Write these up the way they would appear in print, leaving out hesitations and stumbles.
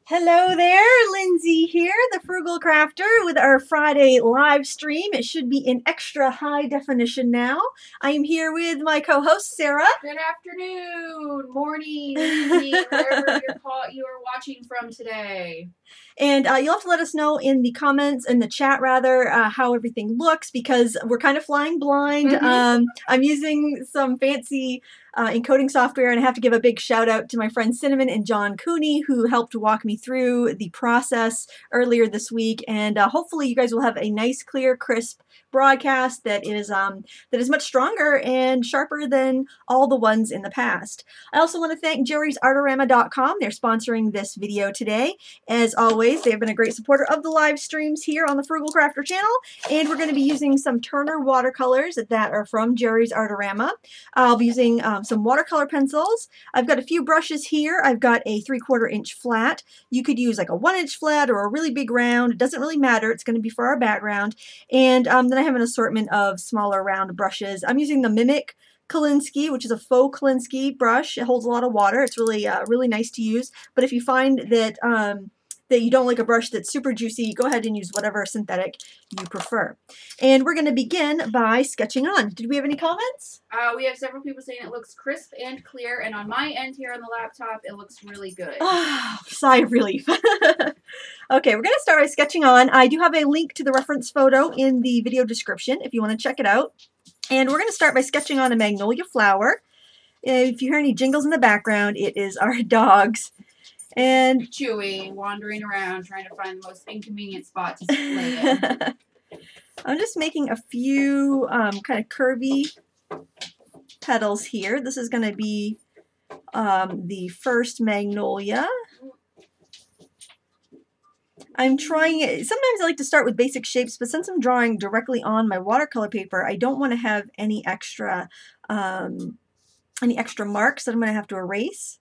Hello there, Lindsay here, the Frugal Crafter, with our Friday live stream. It should be in extra high definition now. I am here with my co-host, Sarah. Good afternoon, morning, evening, wherever you are watching from today. And you'll have to let us know in the comments, in the chat rather, how everything looks, because we're kind of flying blind. I'm using some fancy encoding software, and I have to give a big shout out to my friends Cinnamon and John Cooney, who helped walk me through the process earlier this week. And hopefully you guys will have a nice, clear, crisp broadcast that is much stronger and sharper than all the ones in the past. I also want to thank jerrysartorama.com. They're sponsoring this video today. As always, they have been a great supporter of the live streams here on the Frugal Crafter channel, and we're going to be using some Turner watercolors that are from Jerry's Artorama. I'll be using some watercolor pencils. I've got a few brushes here. I've got a 3/4 inch flat. You could use like a 1 inch flat or a really big round. It doesn't really matter. It's going to be for our background. And then I have an assortment of smaller round brushes. I'm using the Mimic Kolinsky, which is a faux Kolinsky brush. It holds a lot of water. It's really really nice to use. But if you find that that you don't like a brush that's super juicy, go ahead and use whatever synthetic you prefer. And we're going to begin by sketching on. Did we have any comments? We have several people saying it looks crisp and clear, and on my end here on the laptop, it looks really good. Sigh of relief. Okay, we're going to start by sketching on. I do have a link to the reference photo in the video description if you want to check it out. And we're going to start by sketching on a magnolia flower. If you hear any jingles in the background, it is our dogs. And chewing, wandering around, trying to find the most inconvenient spot to lay in. I'm just making a few kind of curvy petals here. This is going to be the first magnolia. I'm trying it. Sometimes I like to start with basic shapes, but since I'm drawing directly on my watercolor paper, I don't want to have any extra marks that I'm going to have to erase.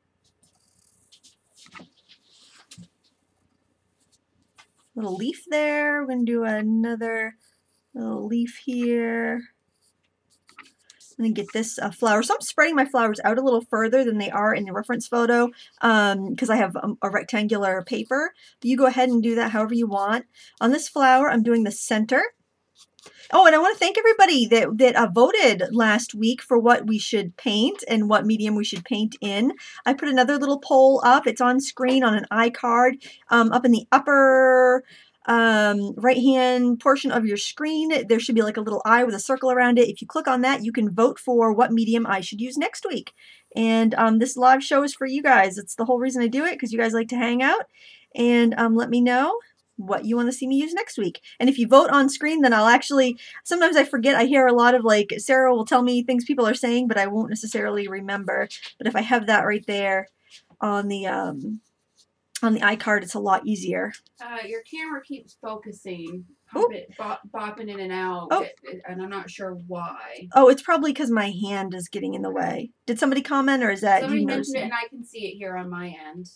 Little leaf there. We're going to do another little leaf here. I'm going to get this flower. So I'm spreading my flowers out a little further than they are in the reference photo because I have a rectangular paper. You go ahead and do that however you want. On this flower, I'm doing the center. Oh, and I want to thank everybody that voted last week for what we should paint and what medium we should paint in. I put another little poll up. It's on screen on an iCard up in the upper right-hand portion of your screen. There should be like a little eye with a circle around it. If you click on that, you can vote for what medium I should use next week. And this live show is for you guys. It's the whole reason I do it, because you guys like to hang out. And let me know what you want to see me use next week. And if you vote on screen, then I'll actually, sometimes I forget. I hear a lot of like, Sarah will tell me things people are saying, but I won't necessarily remember. But if I have that right there on the iCard, it's a lot easier. Your camera keeps focusing, bopping in and out, and I'm not sure why. Oh, it's probably because my hand is getting in the way. Did somebody comment, or is that somebody mentioned it, and I can see it here on my end.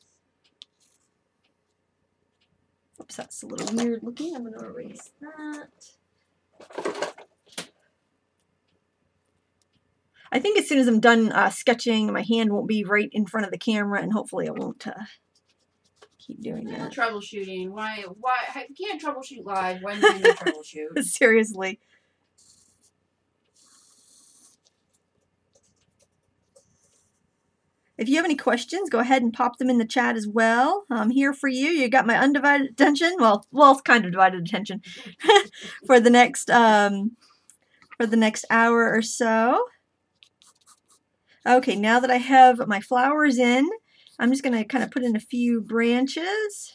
Oops, that's a little weird looking. I'm going to erase that. I think as soon as I'm done sketching, my hand won't be right in front of the camera, and hopefully I won't keep doing that. Troubleshooting. Why? If you can't troubleshoot live, when can you troubleshoot? Seriously. If you have any questions, go ahead and pop them in the chat as well. I'm here for you. You got my undivided attention. Well, it's kind of divided attention for the next hour or so. Okay, now that I have my flowers in, I'm just going to kind of put in a few branches,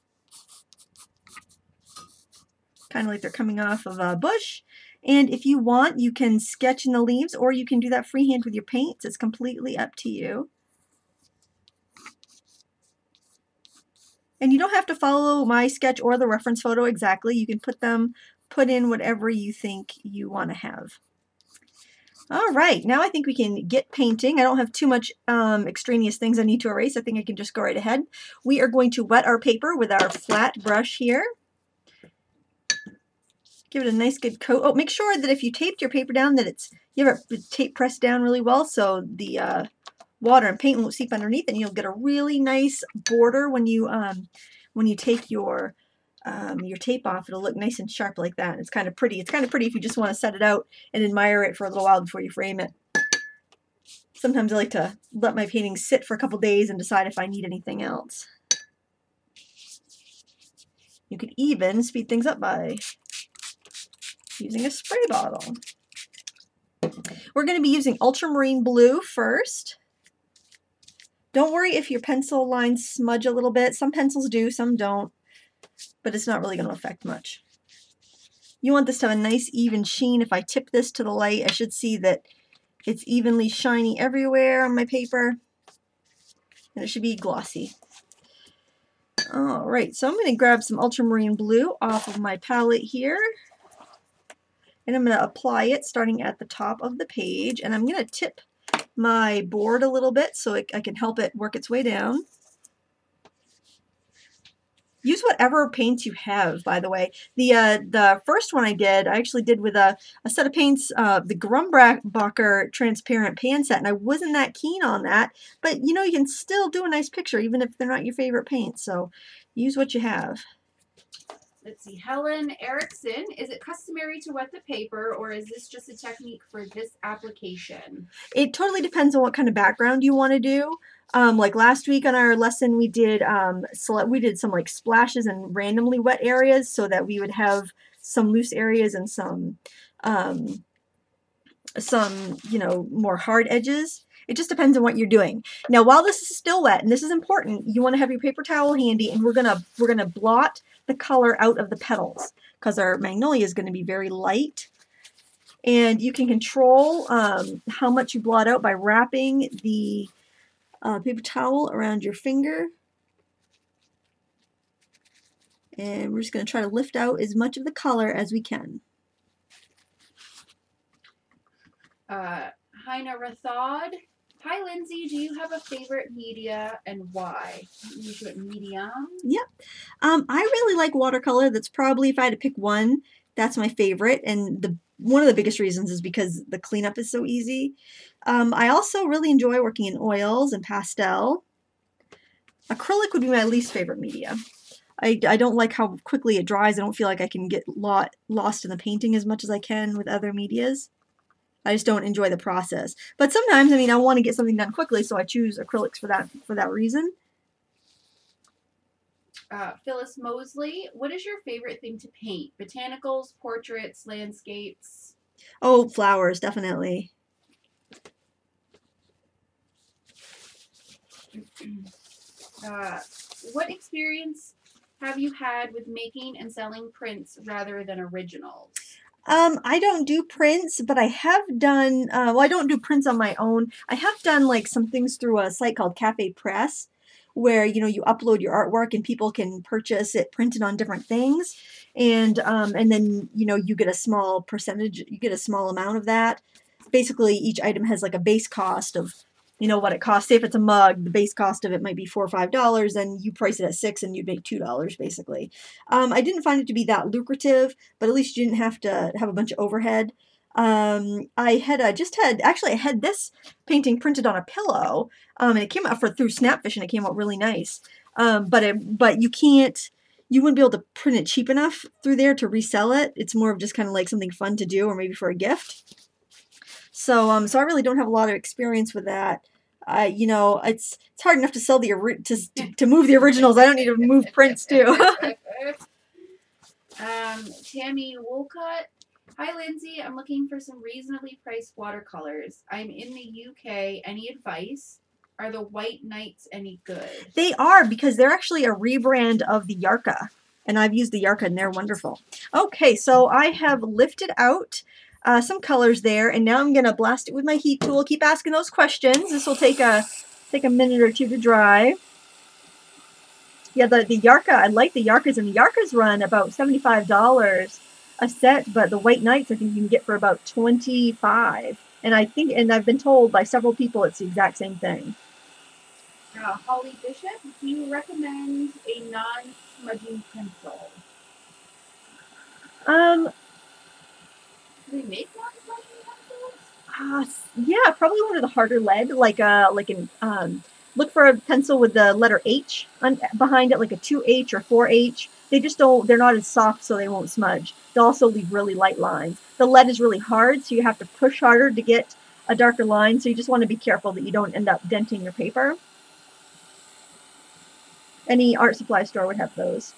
kind of like they're coming off of a bush. And if you want, you can sketch in the leaves, or you can do that freehand with your paints. It's completely up to you. And you don't have to follow my sketch or the reference photo exactly. You can put in whatever you think you want to have. All right, now I think we can get painting. I don't have too much extraneous things I need to erase. I think I can just go right ahead. We are going to wet our paper with our flat brush here. Give it a nice good coat. Oh, make sure that if you taped your paper down that you have a tape pressed down really well so the water and paint won't seep underneath, and you'll get a really nice border when you take your tape off. It'll look nice and sharp like that. It's kind of pretty. It's kind of pretty if you just want to set it out and admire it for a little while before you frame it. Sometimes I like to let my paintings sit for a couple days and decide if I need anything else. You could even speed things up by using a spray bottle. We're going to be using ultramarine blue first. Don't worry if your pencil lines smudge a little bit. Some pencils do, some don't, but it's not really going to affect much. You want this to have a nice even sheen. If I tip this to the light, I should see that it's evenly shiny everywhere on my paper, and it should be glossy. All right, so I'm going to grab some ultramarine blue off of my palette here, and I'm going to apply it starting at the top of the page, and I'm going to tip my board a little bit so I can help it work its way down. Use whatever paints you have, by the way. The first one I actually did with a set of paints, the Grumbacher transparent pan set, and I wasn't that keen on that. But you know, you can still do a nice picture even if they're not your favorite paints. So use what you have. Let's see, Helen Erickson, is it customary to wet the paper, or is this just a technique for this application? It totally depends on what kind of background you want to do. Like last week on our lesson, we did some like splashes and randomly wet areas so that we would have some loose areas and some you know, more hard edges. It just depends on what you're doing. Now, while this is still wet, and this is important, you want to have your paper towel handy, and we're gonna blot the color out of the petals because our magnolia is going to be very light. And you can control how much you blot out by wrapping the paper towel around your finger. And we're just going to try to lift out as much of the color as we can. Heina Rathod. Hi, Lindsay. Do you have a favorite media and why? Medium? Yep. I really like watercolor. That's probably, if I had to pick one, that's my favorite. And one of the biggest reasons is because the cleanup is so easy. I also really enjoy working in oils and pastel. Acrylic would be my least favorite media. I don't like how quickly it dries. I don't feel like I can get lost in the painting as much as I can with other medias. I just don't enjoy the process. But sometimes, I mean, I want to get something done quickly, so I choose acrylics for that reason. Phyllis Mosley, what is your favorite thing to paint? Botanicals, portraits, landscapes? Oh, flowers, definitely. What experience have you had with making and selling prints rather than originals? I don't do prints, but I have done, well, I don't do prints on my own. I have done like some things through a site called Cafe Press, where, you know, you upload your artwork and people can purchase it printed on different things. And then, you know, you get a small percentage, you get a small amount of that. Basically, each item has like a base cost of, you know, what it costs. Say if it's a mug, the base cost of it might be $4 or $5, and you price it at $6 and you make $2 basically. I didn't find it to be that lucrative, but at least you didn't have to have a bunch of overhead. I had this painting printed on a pillow, and it came out through Snapfish, and it came out really nice. But you wouldn't be able to print it cheap enough through there to resell it. It's more of just kind of like something fun to do, or maybe for a gift. So I really don't have a lot of experience with that. You know, it's hard enough to sell to move the originals. I don't need to move prints too. Tammy Wolcott. Hi, Lindsay. I'm looking for some reasonably priced watercolors. I'm in the UK. Any advice? Are the White Knights any good? They are, because they're actually a rebrand of the Yarka. And I've used the Yarka, and they're wonderful. Okay, so I have lifted out some colors there, and now I'm going to blast it with my heat tool. Keep asking those questions. This will take a minute or two to dry. Yeah, the Yarka, I like the Yarkas, and the Yarkas run about $75 a set, but the White Knights I think you can get for about $25. And I've been told by several people it's the exact same thing. Holly Bishop, do you recommend a non-smudging pencil? Do they make non-smudging pencils? Yeah, probably one of the harder lead, like look for a pencil with the letter H behind it, like a 2H or 4H. They just don't, they're not as soft, so they won't smudge. They'll also leave really light lines. The lead is really hard, so you have to push harder to get a darker line, so you just want to be careful that you don't end up denting your paper. Any art supply store would have those.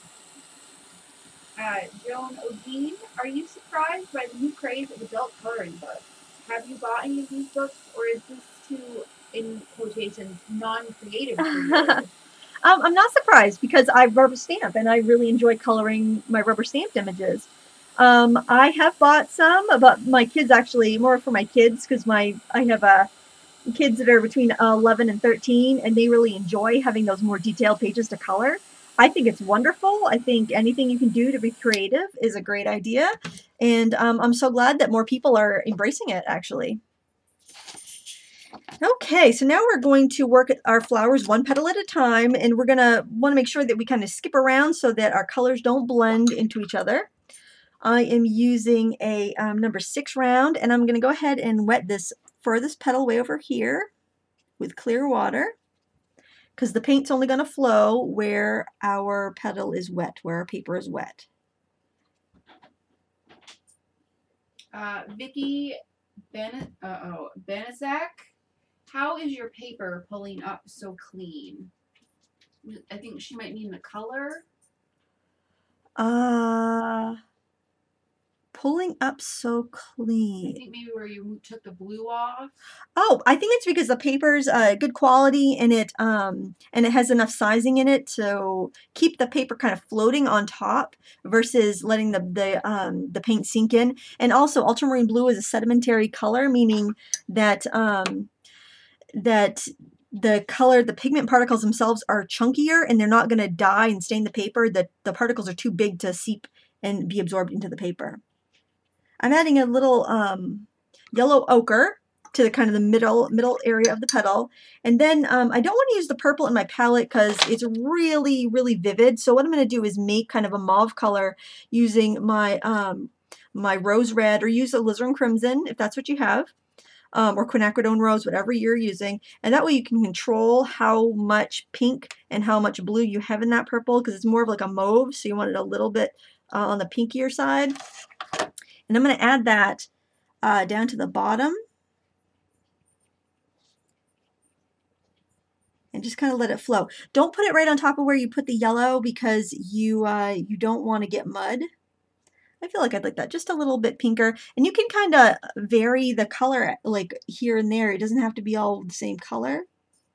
Joan Odine, are you surprised by the new craze of adult coloring books? Have you bought any of these books, or is this too, in quotations, non-creative for you? I'm not surprised because I rubber stamp and I really enjoy coloring my rubber stamped images. I have bought some, but my kids actually, more for my kids, because I have kids that are between 11 and 13, and they really enjoy having those more detailed pages to color. I think it's wonderful. I think anything you can do to be creative is a great idea. And I'm so glad that more people are embracing it, actually. Okay, so now we're going to work our flowers one petal at a time, and we're going to want to make sure that we kind of skip around so that our colors don't blend into each other. I am using a number 6 round, and I'm going to go ahead and wet this furthest petal way over here with clear water, because the paint's only going to flow where our petal is wet, where our paper is wet. Vicky Benazak, how is your paper pulling up so clean? I think she might mean the color. Pulling up so clean. I think maybe where you took the blue off. Oh, I think it's because the paper's good quality, and it has enough sizing in it to keep the paper kind of floating on top versus letting the paint sink in. And also, ultramarine blue is a sedimentary color, meaning that the pigment particles themselves are chunkier, and they're not going to dye and stain the paper. The particles are too big to seep and be absorbed into the paper. I'm adding a little yellow ochre to the kind of the middle area of the petal. And then I don't want to use the purple in my palette because it's really, really vivid. So what I'm going to do is make kind of a mauve color using my my rose red, or use alizarin crimson if that's what you have, or quinacridone rose, whatever you're using. And that way you can control how much pink and how much blue you have in that purple, because it's more of like a mauve, so you want it a little bit on the pinkier side. And I'm going to add that down to the bottom and just kind of let it flow. Don't put it right on top of where you put the yellow, because you don't want to get mud. I feel like I'd like that just a little bit pinker. And you can kind of vary the color like here and there. It doesn't have to be all the same color.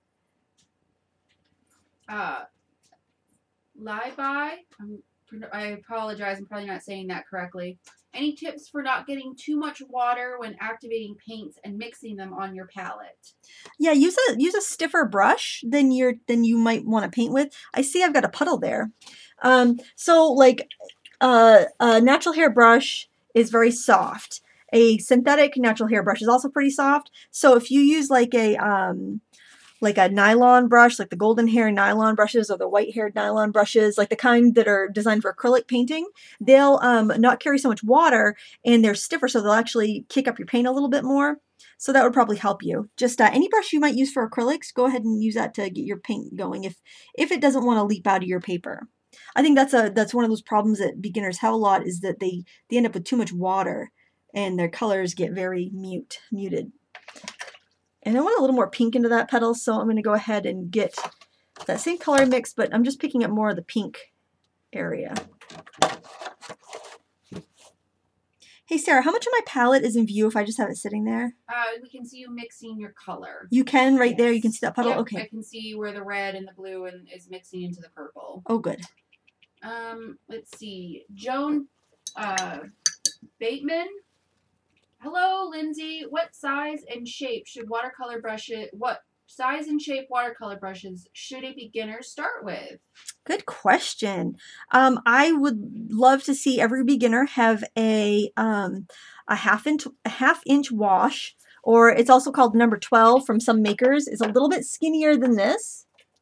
Lie-by, I apologize, I'm probably not saying that correctly. Any tips for not getting too much water when activating paints and mixing them on your palette? Yeah, use a stiffer brush than you might want to paint with. I see I've got a puddle there. So like a natural hair brush is very soft. A synthetic natural hair brush is also pretty soft. So if you use like a nylon brush, like the golden hair nylon brushes or the white haired nylon brushes, like the kind that are designed for acrylic painting, they'll not carry so much water, and they're stiffer, so they'll actually kick up your paint a little bit more. So that would probably help you. Just any brush you might use for acrylics, go ahead and use that to get your paint going if it doesn't want to leap out of your paper. I think that's one of those problems that beginners have a lot, is that they end up with too much water and their colors get very muted. And I want a little more pink into that petal, so I'm going to go ahead and get that same color mix, but I'm just picking up more of the pink area. Hey Sarah, how much of my palette is in view if I just have it sitting there? We can see you mixing your color. You can right there? You can see that puddle? Yep, okay. I can see where the red and the blue is mixing into the purple. Oh, good. Let's see. Joan Bateman. Hello, Lindsay. What size and shape watercolor brushes should a beginner start with? Good question. I would love to see every beginner have a half inch wash, or it's also called number 12 from some makers. It's a little bit skinnier than this.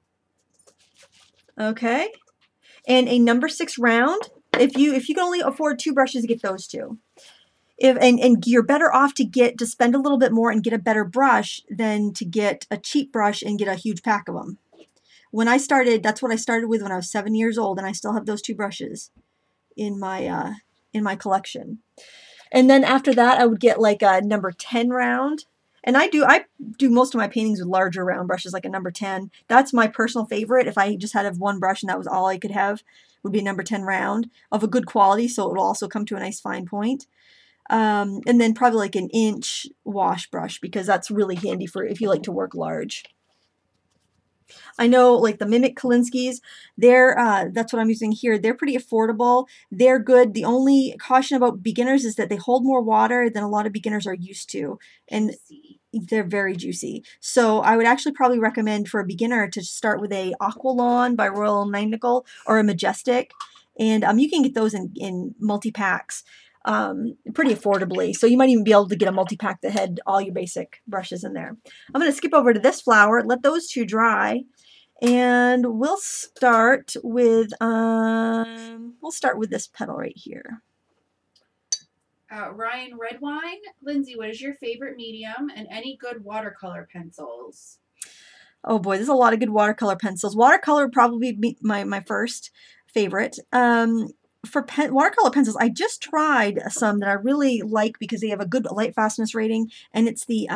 Okay. And a number 6 round. If you can only afford 2 brushes, get those 2. And you're better off to spend a little bit more and get a better brush than to get a cheap brush and get a huge pack of them. When I started, that's what I started with when I was 7 years old, and I still have those 2 brushes in my collection. And then after that, I would get like a number 10 round. And I do most of my paintings with larger round brushes, like a number 10. That's my personal favorite. If I just had one brush and that was all I could have, would be a number 10 round of a good quality, so it will also come to a nice fine point. And then probably like an inch wash brush, because that's really handy for if you like to work large. I know like the Mimic Kolinsky's, that's what I'm using here. They're pretty affordable. They're good. The only caution about beginners is that they hold more water than a lot of beginners are used to. And they're very juicy. So I would actually probably recommend for a beginner to start with a Aqualon by Royal Nightingale or a Majestic. And you can get those in multi-packs pretty affordably. So you might even be able to get a multi-pack that had all your basic brushes in there. I'm going to skip over to this flower, let those 2 dry, and we'll start with this petal right here. Ryan Redwine, Lindsay, what is your favorite medium and any good watercolor pencils? Oh boy, there's a lot of good watercolor pencils. Watercolor would probably be my first favorite. For watercolor pencils, I just tried some that I really like because they have a good light fastness rating, and it's the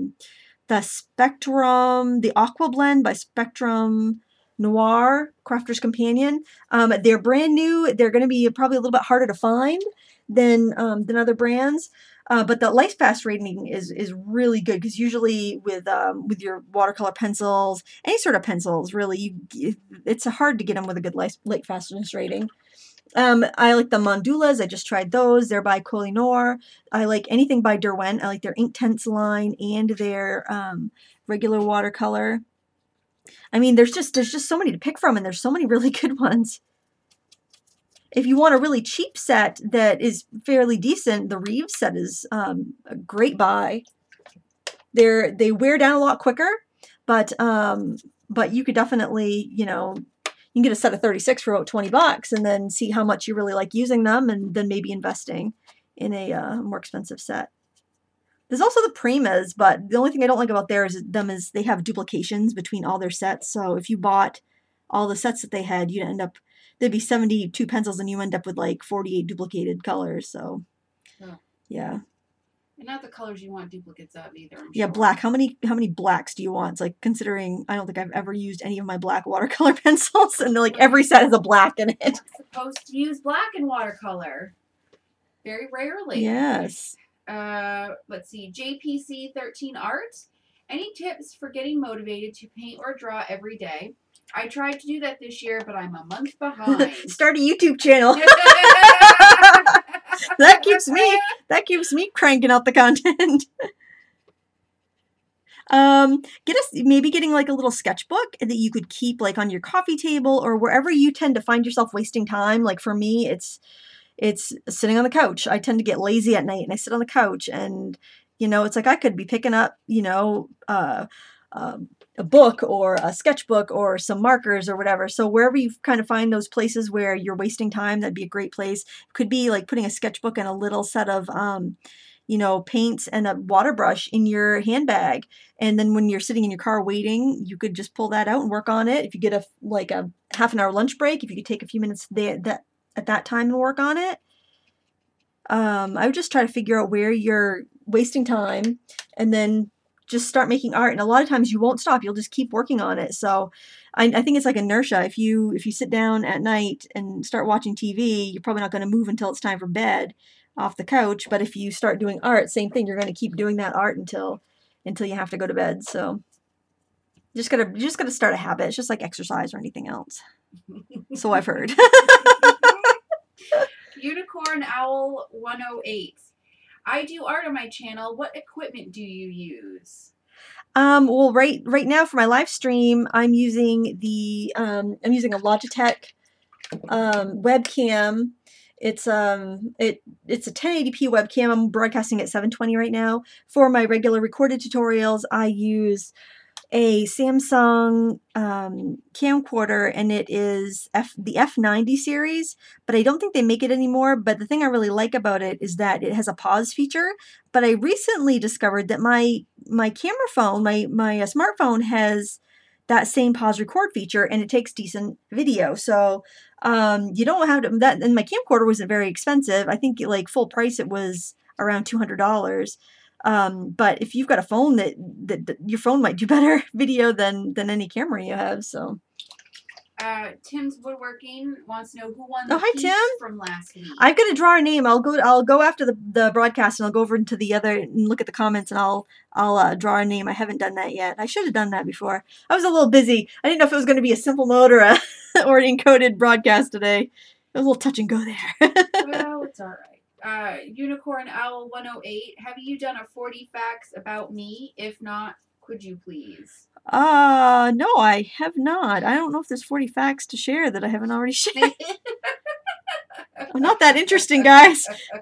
Spectrum, the Aqua Blend by Spectrum Noir, Crafter's Companion. They're brand new. They're going to be probably a little bit harder to find than other brands. But the light fast rating is really good, because usually with your watercolor pencils, any sort of pencils, really, it's hard to get them with a good light fastness rating. I like the Mondulas. I just tried those. They're by Kohinoor. I like anything by Derwent. I like their Inktense line and their regular watercolor. I mean, there's just so many to pick from, and there's so many really good ones. If you want a really cheap set that is fairly decent, the Reeves set is a great buy. They wear down a lot quicker, but you could definitely, you can get a set of 36 for about 20 bucks and then see how much you really like using them, and then maybe investing in a more expensive set. There's also the Primas, but the only thing I don't like about theirs is they have duplications between all their sets. So if you bought all the sets that they had, you'd end up, there'd be 72 pencils and you end up with like 48 duplicated colors. So yeah. And not the colors you want duplicates of either. Yeah, black. How many blacks do you want? It's like, considering I don't think I've ever used any of my black watercolor pencils, and like every set has a black in it. I'm supposed to use black in watercolor. Very rarely. Yes. Let's see. JPC 13 Art. Any tips for getting motivated to paint or draw every day? I tried to do that this year, but I'm a month behind. Start a YouTube channel. That keeps me cranking out the content. Maybe getting like a little sketchbook that you could keep like on your coffee table or wherever you tend to find yourself wasting time. Like for me, it's sitting on the couch. I tend to get lazy at night and I sit on the couch, and it's like I could be picking up a book or a sketchbook or some markers or whatever. So wherever you kind of find those places where you're wasting time, that'd be a great place. It could be like putting a sketchbook and a little set of paints and a water brush in your handbag. And then when you're sitting in your car waiting, you could just pull that out and work on it. If you get a half an hour lunch break, if you could take a few minutes at that time and work on it. I would just try to figure out where you're wasting time and then just start making art. And a lot of times you won't stop. You'll just keep working on it. So I think it's like inertia. If you sit down at night and start watching TV, you're probably not going to move until it's time for bed off the couch. But if you start doing art, same thing. You're going to keep doing that art until you have to go to bed. So you just gotta start a habit. It's just like exercise or anything else. So I've heard. Unicorn Owl 108. I do art on my channel. What equipment do you use? Well, right now for my live stream, I'm using a Logitech webcam. It's a 1080p webcam. I'm broadcasting at 720 right now. For my regular recorded tutorials, I use a Samsung camcorder, and it is the F90 series, but I don't think they make it anymore. But the thing I really like about it is that it has a pause feature. But I recently discovered that my camera phone, my smartphone, has that same pause record feature, and it takes decent video. So you don't have to, that, and my camcorder wasn't very expensive. I think like full price it was around $200. But if you've got a phone that your phone might do better video than any camera you have. So Tim's Woodworking wants to know who won the hi, piece Tim. from last week. I've got to draw a name. I'll go after the broadcast, and I'll go over into the other and look at the comments, and I'll draw a name. I haven't done that yet. I should have done that before. I was a little busy. I didn't know if it was going to be a simple mode or a or an encoded broadcast today. It was a little touch and go there. Well, it's all right. Unicorn Owl 108, have you done a 40 facts about me? If not, could you please? No, I have not. I don't know if there's 40 facts to share that I haven't already shared. Well, not that interesting, guys.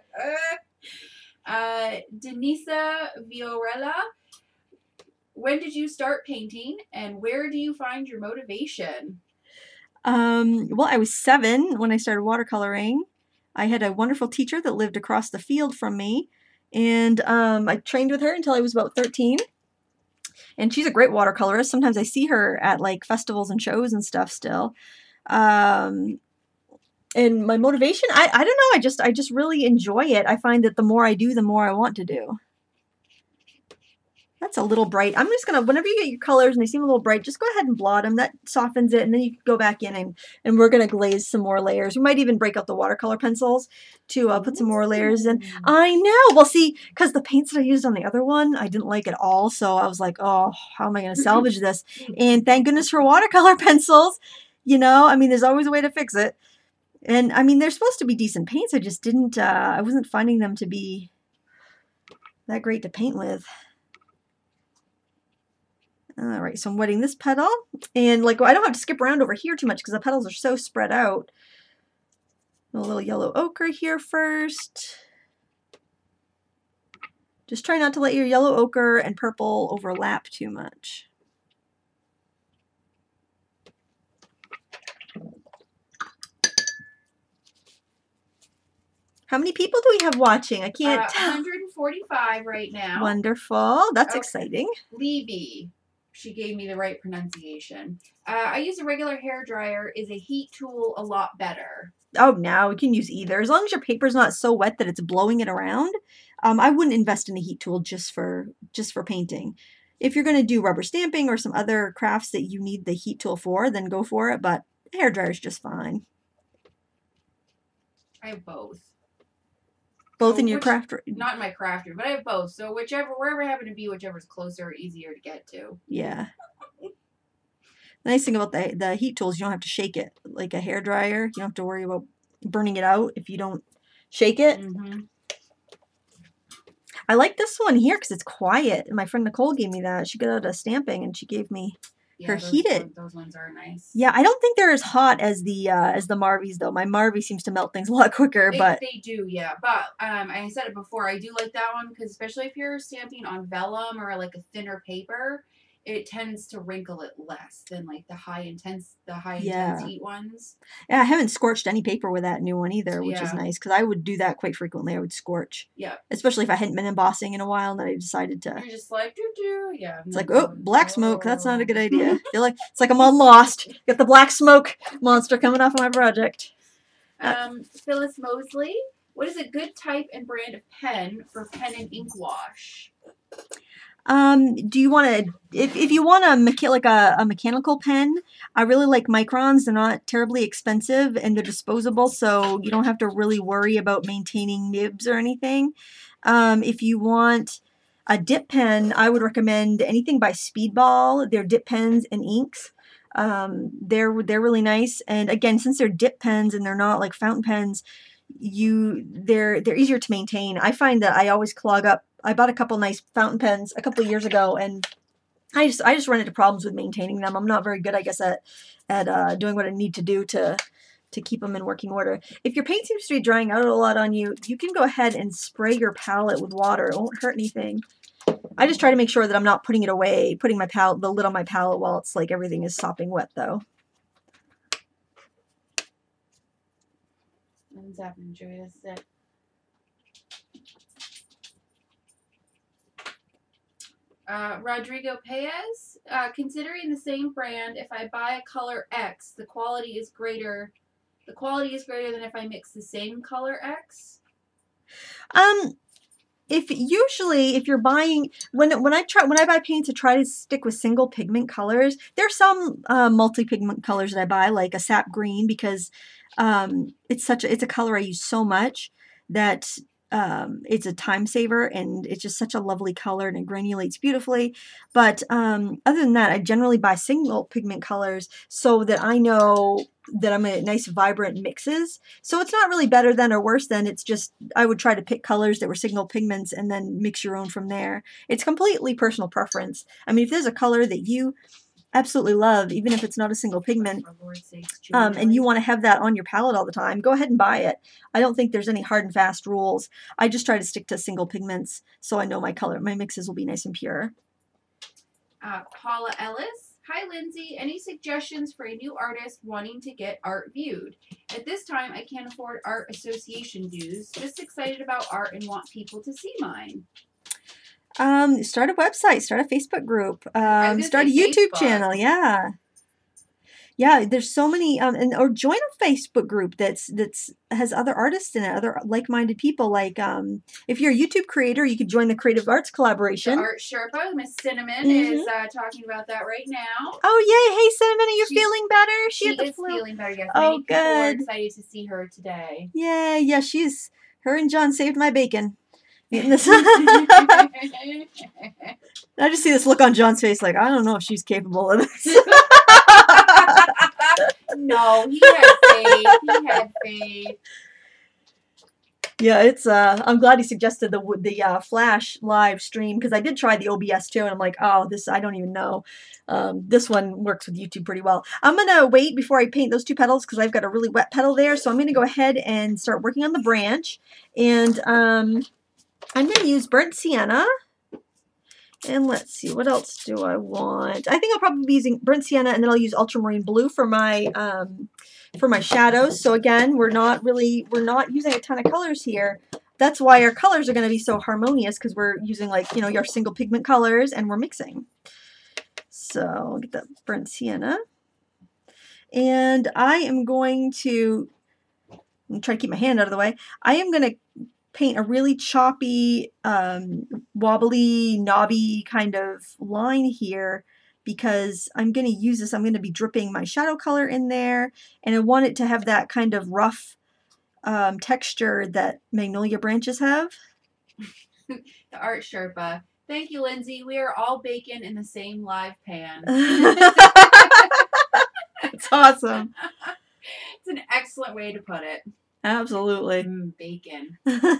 Denisa Viorella, when did you start painting, and where do you find your motivation? Well, I was 7 when I started watercoloring. I had a wonderful teacher that lived across the field from me, and I trained with her until I was about 13. And she's a great watercolorist. Sometimes I see her at like festivals and shows and stuff still. And my motivation, I don't know. I just really enjoy it. I find that the more I do, the more I want to do. That's a little bright. I'm just going to, whenever you get your colors and they seem a little bright, just go ahead and blot them. That softens it, and then you can go back in and we're going to glaze some more layers. We might even break out the watercolor pencils to put some more layers in. I know. Well, see, because the paints that I used on the other one, I didn't like at all. So I was like, oh, how am I going to salvage this? And thank goodness for watercolor pencils. You know, I mean, there's always a way to fix it. And I mean, they're supposed to be decent paints. I just didn't, I wasn't finding them to be that great to paint with. All right, so I'm wetting this petal, and like I don't have to skip around over here too much because the petals are so spread out. A little yellow ochre here first. Just try not to let your yellow ochre and purple overlap too much. How many people do we have watching? I can't tell. 145 right now. Wonderful. That's exciting. Levy. She gave me the right pronunciation. I use a regular hair dryer. Is a heat tool a lot better? Oh, no, you can use either. As long as your paper's not so wet that it's blowing it around. I wouldn't invest in a heat tool just for painting. If you're going to do rubber stamping or some other crafts that you need the heat tool for, then go for it. But a hair dryer is just fine. I have both. Both in your craft room? Not in my craft room, but I have both. So wherever I happen to be, whichever's closer or easier to get to. Yeah. The nice thing about the heat tools, you don't have to shake it. Like a hair dryer, you don't have to worry about burning it out if you don't shake it. Mm-hmm. I like this one here because it's quiet. My friend Nicole gave me that. She got out of stamping and she gave me her heated. Those ones are nice. Yeah, I don't think they're as hot as the Marvies though. My Marvie seems to melt things a lot quicker. But they do, yeah. But I said it before. I do like that one because especially if you're stamping on vellum or like a thinner paper, it tends to wrinkle it less than like the high intense heat ones. Yeah, I haven't scorched any paper with that new one either, which is nice because I would do that quite frequently. I would scorch. Yeah. Especially if I hadn't been embossing in a while and then I decided to. You're just like doo-doo. Yeah. It's like, oh, black smoke. That's not a good idea. I feel like it's like I'm on Lost. Got the black smoke monster coming off of my project. Phyllis Mosley, what is a good type and brand of pen for pen and ink wash? Do you want to, if you want a mechanical pen, I really like Microns. They're not terribly expensive and they're disposable, so you don't have to really worry about maintaining nibs or anything. If you want a dip pen, I would recommend anything by Speedball. They're dip pens and inks. They're really nice. And again, since they're dip pens and they're not like fountain pens, they're easier to maintain. I find that I always clog up. I bought a couple nice fountain pens a couple of years ago, and I just run into problems with maintaining them. I'm not very good, I guess, at doing what I need to do to keep them in working order. If your paint seems to be drying out a lot on you, you can go ahead and spray your palette with water. It won't hurt anything. I just try to make sure that I'm not putting it away, putting my palette, the lid on my palette while it's like everything is sopping wet though. What's happening, Joey? This is it. Rodrigo Paez, considering the same brand, if I buy a color X, the quality is greater. The quality is greater than if I mix the same color X. If you're buying when I buy paints, I try to stick with single pigment colors. There's some multi-pigment colors that I buy, like a sap green, because it's a color I use so much that it's a time saver, and it's just such a lovely color and it granulates beautifully. But other than that, I generally buy single pigment colors so that I know that I'm in nice vibrant mixes. So it's not really better than or worse than, it's just I would try to pick colors that were single pigments and then mix your own from there. It's completely personal preference. I mean, if there's a color that you absolutely love, even if it's not a single pigment, and you want to have that on your palette all the time, go ahead and buy it. I don't think there's any hard and fast rules. I just try to stick to single pigments so I know my mixes will be nice and pure. Paula Ellis. Hi, Lindsay. Any suggestions for a new artist wanting to get art viewed? At this time, I can't afford art association dues. Just excited about art and want people to see mine. Start a website, start a Facebook group, start a YouTube channel. Yeah, there's so many, or join a Facebook group that's has other artists in it, other like-minded people. Like, if you're a YouTube creator, you could join the Creative Arts Collaboration. The Art Sherpa, Miss Cinnamon, is talking about that right now. Oh, yay. Hey, Cinnamon, are you feeling better? She is feeling better, yes. Oh, good. People are excited to see her today. Yeah, her and John saved my bacon. This. I just see this look on John's face like, I don't know if she's capable of this. No, he had faith. Yeah, it's I'm glad he suggested the Flash live stream, because I did try the OBS too, and I'm like, oh, this, I don't even know. This one works with YouTube pretty well. I'm gonna wait before I paint those two petals because I've got a really wet petal there, so I'm gonna go ahead and start working on the branch. And I'm going to use burnt sienna, and let's see, what else do I want? I think I'll probably be using burnt sienna, and then I'll use ultramarine blue for my shadows. So again, we're not using a ton of colors here. That's why our colors are going to be so harmonious, because we're using, like, you know, your single pigment colors, and we're mixing. So I'll get that burnt sienna, and I am going to try to keep my hand out of the way. I am going to paint a really choppy, wobbly, knobby kind of line here, because I'm going to use this. I'm going to be dripping my shadow color in there, and I want it to have that kind of rough texture that magnolia branches have. The Art Sherpa. Thank you, Lindsay. We are all bacon in the same live pan. It's awesome. It's an excellent way to put it. Absolutely. Bacon.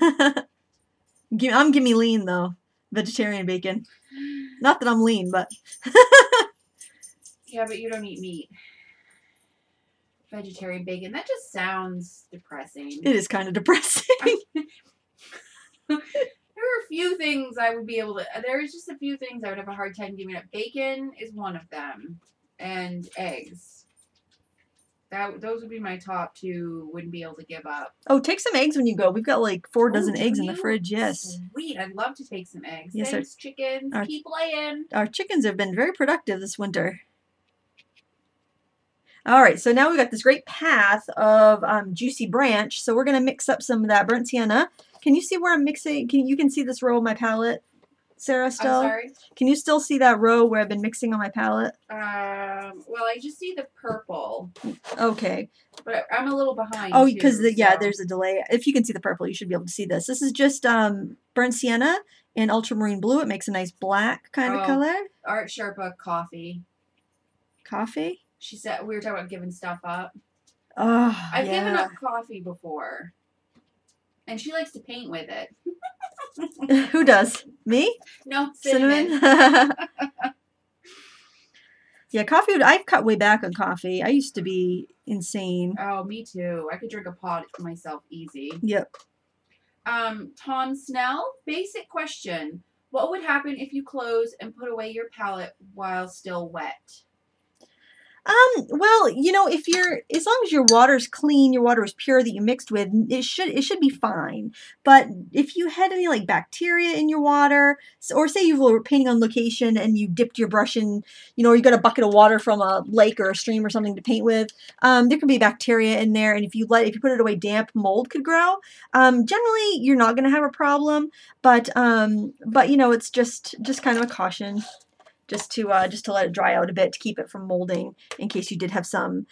I'm gimme lean, though. Vegetarian bacon. Not that I'm lean, but... Yeah, but you don't eat meat. Vegetarian bacon. That just sounds depressing. It is kind of depressing. There are a few things I would be able to... There's just a few things I would have a hard time giving up. Bacon is one of them. And eggs. Those would be my top two. Wouldn't be able to give up. Oh, take some eggs when you go. We've got like 4 dozen eggs in the fridge. Yes. Sweet. I'd love to take some eggs. Yes, thanks, chickens. Keep laying. Our chickens have been very productive this winter. All right, so now we've got this great path of juicy branch. So we're going to mix up some of that burnt sienna. Can you see where I'm mixing? You can see this row of my palette, Sarah, still? I'm sorry? Can you still see that row where I've been mixing on my palette? Well, I just see the purple. Okay. But I'm a little behind, oh, because there's a delay. If you can see the purple, you should be able to see this. This is just burnt sienna and ultramarine blue. It makes a nice black kind of color. Art Sherpa coffee. Coffee? She said, we were talking about giving stuff up. Oh, I've given up coffee before. And she likes to paint with it. Who does? Me? No, Cinnamon. Yeah, coffee, I've cut way back on coffee. I used to be insane. Oh, me too. I could drink a pot myself easy. Yep. Tom Snell, basic question. What would happen if you close and put away your palette while still wet? Well, you know, if you're, as long as your water's clean, your water is pure that you mixed with, it should be fine. But if you had any like bacteria in your water, or say you were painting on location and you dipped your brush in, you know, or you got a bucket of water from a lake or a stream or something to paint with, there could be bacteria in there, and if you put it away damp, mold could grow. Generally, you're not going to have a problem, but you know, it's just kind of a caution. Just to let it dry out a bit to keep it from molding, in case you did have some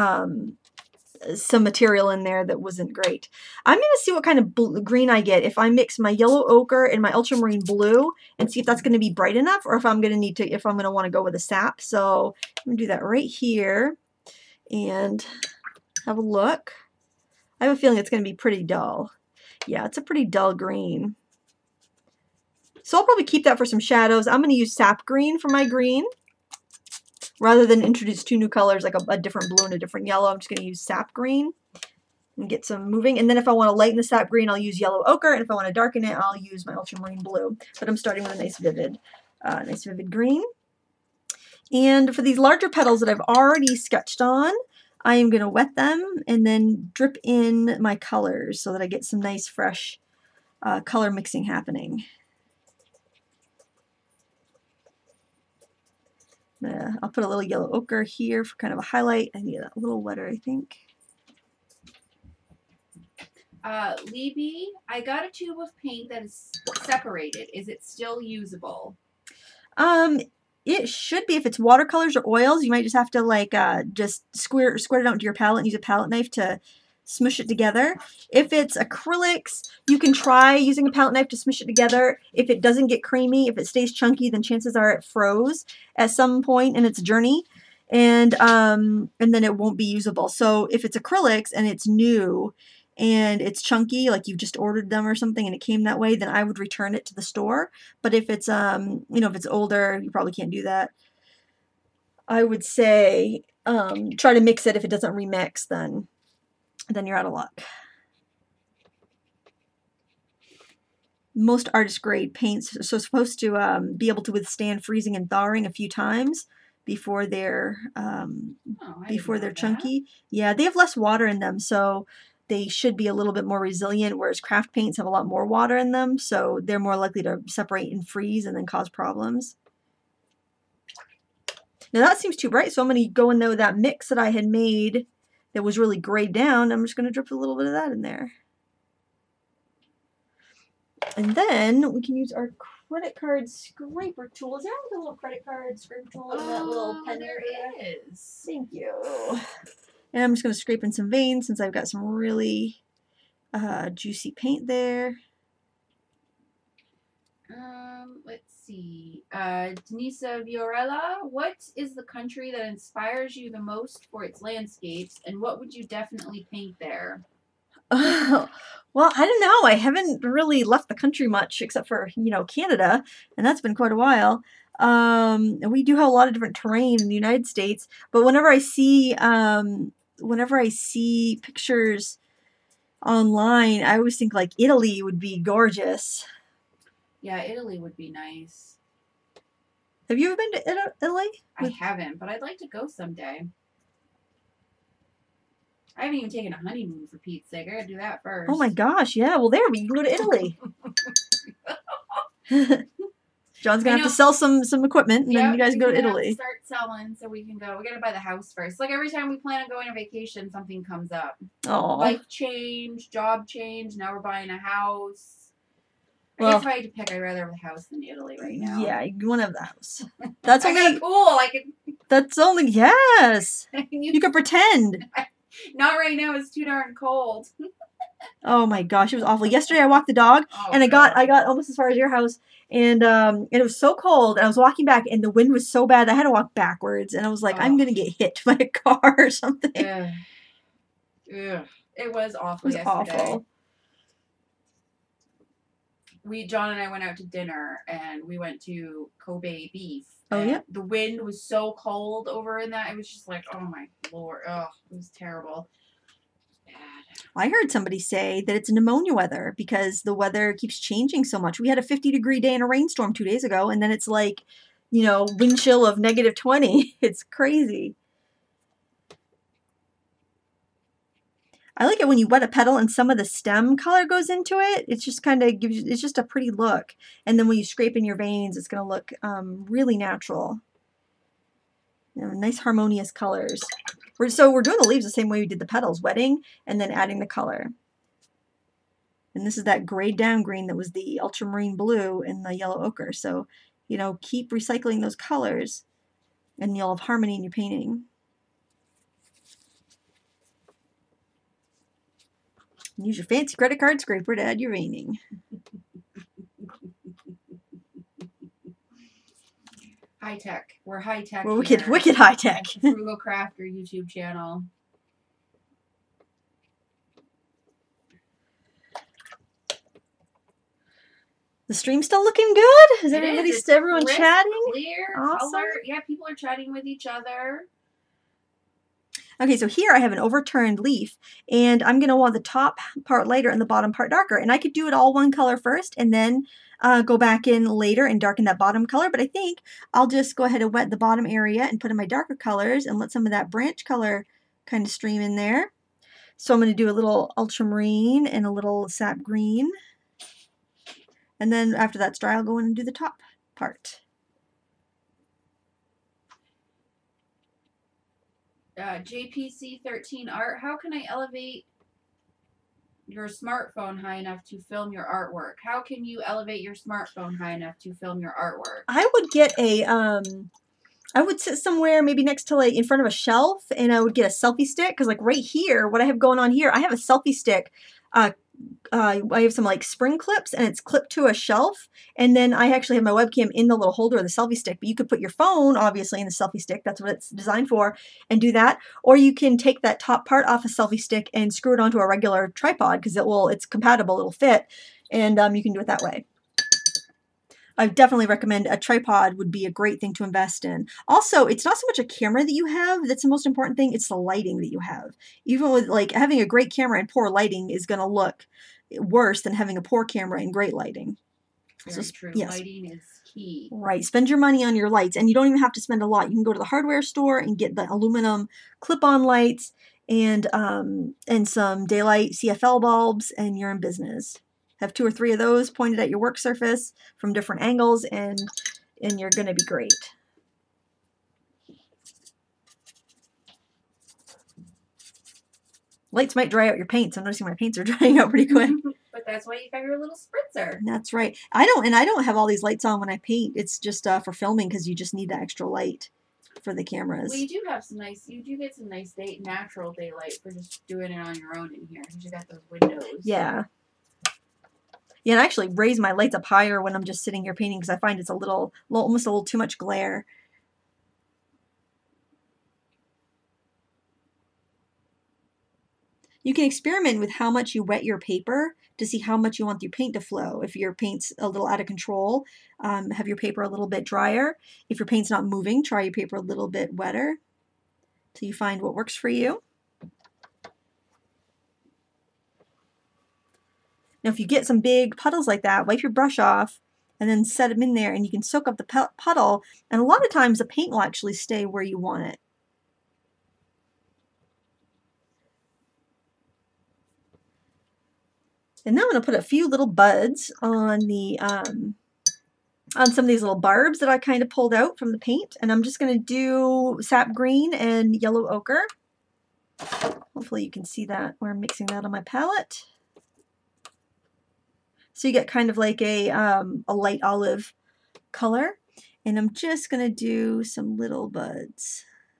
material in there that wasn't great. I'm going to see what kind of green I get if I mix my yellow ochre and my ultramarine blue, and see if that's going to be bright enough, or if I'm going to want to go with a sap. So I'm going to do that right here and have a look. I have a feeling it's going to be pretty dull. Yeah, it's a pretty dull green. So I'll probably keep that for some shadows. I'm going to use sap green for my green. Rather than introduce two new colors, like a different blue and a different yellow, I'm just going to use sap green and get some moving. And then if I want to lighten the sap green, I'll use yellow ochre. And if I want to darken it, I'll use my ultramarine blue. But I'm starting with a nice vivid green. And for these larger petals that I've already sketched on, I am going to wet them and then drip in my colors so that I get some nice fresh color mixing happening. I'll put a little yellow ochre here for kind of a highlight. I need it a little wetter, I think. Libby, I got a tube of paint that is separated. Is it still usable? It should be. If it's watercolors or oils, you might just have to like just squirt it out into your palette and use a palette knife to smush it together. If it's acrylics, you can try using a palette knife to smush it together. If it doesn't get creamy, if it stays chunky, then chances are it froze at some point in its journey, and then it won't be usable. So if it's acrylics and it's new and it's chunky, like you've just ordered them or something and it came that way, then I would return it to the store. But if it's you know, if it's older, you probably can't do that. I would say try to mix it. If it doesn't remix, then you're out of luck. Most artist grade paints are supposed to be able to withstand freezing and thawing a few times before they're chunky. Yeah, they have less water in them, so they should be a little bit more resilient, whereas craft paints have a lot more water in them, so they're more likely to separate and freeze and then cause problems. Now that seems too bright, so I'm going to go in there with that mix that I had made that was really grayed down. I'm just going to drip a little bit of that in there. And then we can use our credit card scraper tool. Is there like a little credit card scraper tool in that little pen area? There is. Thank you. And I'm just going to scrape in some veins since I've got some really juicy paint there. Let's see. Denisa Viorella, what is the country that inspires you the most for its landscapes, and what would you definitely paint there? Well, I don't know. I haven't really left the country much except for, you know, Canada, and that's been quite a while. And we do have a lot of different terrain in the United States, but whenever I see pictures online, I always think like Italy would be gorgeous. Yeah, Italy would be nice. Have you ever been to Italy? I haven't, but I'd like to go someday. I haven't even taken a honeymoon, for Pete's sake. I gotta do that first. Oh my gosh, yeah. Well, there, we can go to Italy. John's gonna have to sell some equipment, and then you guys go to Italy. Start selling so we can go. We gotta buy the house first. Like every time we plan on going on vacation, something comes up. Oh. Life change, job change. Now we're buying a house. Well, I guess if I had to pick, I'd rather have the house than Italy right now. Yeah, you want to have the house. That's only. I got a pool. I can. That's only yes. You could pretend. Not right now. It's too darn cold. Oh my gosh, it was awful. Yesterday I walked the dog, and I got almost as far as your house, and it was so cold, and I was walking back, and the wind was so bad I had to walk backwards, and I was like, I'm gonna get hit by a car or something. Ugh. It was awful. It was awful. John and I went out to dinner, and we went to Kobe Beef. Oh, yeah? The wind was so cold over in that. It was just like, oh, my Lord. Oh, it was terrible. Bad. I heard somebody say that it's pneumonia weather because the weather keeps changing so much. We had a 50-degree day and a rainstorm 2 days ago, and then it's like, you know, wind chill of -20. It's crazy. I like it when you wet a petal and some of the stem color goes into it. It's just kind of gives you, it's just a pretty look. And then when you scrape in your veins, it's going to look really natural. You know, nice harmonious colors. So we're doing the leaves the same way we did the petals, wetting and then adding the color. And this is that grayed down green that was the ultramarine blue and the yellow ochre. So, you know, keep recycling those colors and you'll have harmony in your painting. Use your fancy credit card scraper to add your veining. High tech. We're high tech. We're wicked high tech. Frugal Crafter YouTube channel. The stream's still looking good? Is everyone chatting? Clear, awesome. Color. Yeah, people are chatting with each other. Okay, so here I have an overturned leaf, and I'm going to want the top part lighter and the bottom part darker. And I could do it all one color first and then go back in later and darken that bottom color. But I think I'll just go ahead and wet the bottom area and put in my darker colors and let some of that branch color kind of stream in there. So I'm going to do a little ultramarine and a little sap green. And then after that's dry, I'll go in and do the top part. JPC13 Art, how can I elevate your smartphone high enough to film your artwork? How can you elevate your smartphone high enough to film your artwork? I would get a, I would sit somewhere maybe next to like in front of a shelf and I would get a selfie stick because like right here, what I have going on here, I have a selfie stick. I have some like spring clips and it's clipped to a shelf, and then I actually have my webcam in the little holder of the selfie stick, but you could put your phone obviously in the selfie stick, that's what it's designed for, and do that. Or you can take that top part off a selfie stick and screw it onto a regular tripod because it's compatible, it'll fit, and you can do it that way. I definitely recommend a tripod would be a great thing to invest in. Also, it's not so much a camera that you have that's the most important thing, it's the lighting that you have. Even with like having a great camera and poor lighting is going to look worse than having a poor camera and great lighting. Very true. Yes. Lighting is key. Right. Spend your money on your lights, and you don't even have to spend a lot. You can go to the hardware store and get the aluminum clip-on lights and some daylight CFL bulbs, and you're in business. Have 2 or 3 of those pointed at your work surface from different angles, and you're going to be great. Lights might dry out your paints. I'm noticing my paints are drying out pretty quick. But that's why you got your little spritzer. That's right. I don't have all these lights on when I paint. It's just for filming because you just need the extra light for the cameras. Well, you do get some nice natural daylight for just doing it on your own in here. You got those windows. Yeah. Yeah, and I actually raise my lights up higher when I'm just sitting here painting because I find it's almost a little too much glare. You can experiment with how much you wet your paper to see how much you want your paint to flow. If your paint's a little out of control, have your paper a little bit drier. If your paint's not moving, try your paper a little bit wetter till you find what works for you. Now, if you get some big puddles like that, wipe your brush off and then set them in there, and you can soak up the puddle, and a lot of times the paint will actually stay where you want it. And now I'm going to put a few little buds on the on some of these little barbs that I kind of pulled out from the paint, and I'm just going to do sap green and yellow ochre. Hopefully you can see that where I'm mixing that on my palette. So you get kind of like a light olive color, and I'm just going to do some little buds.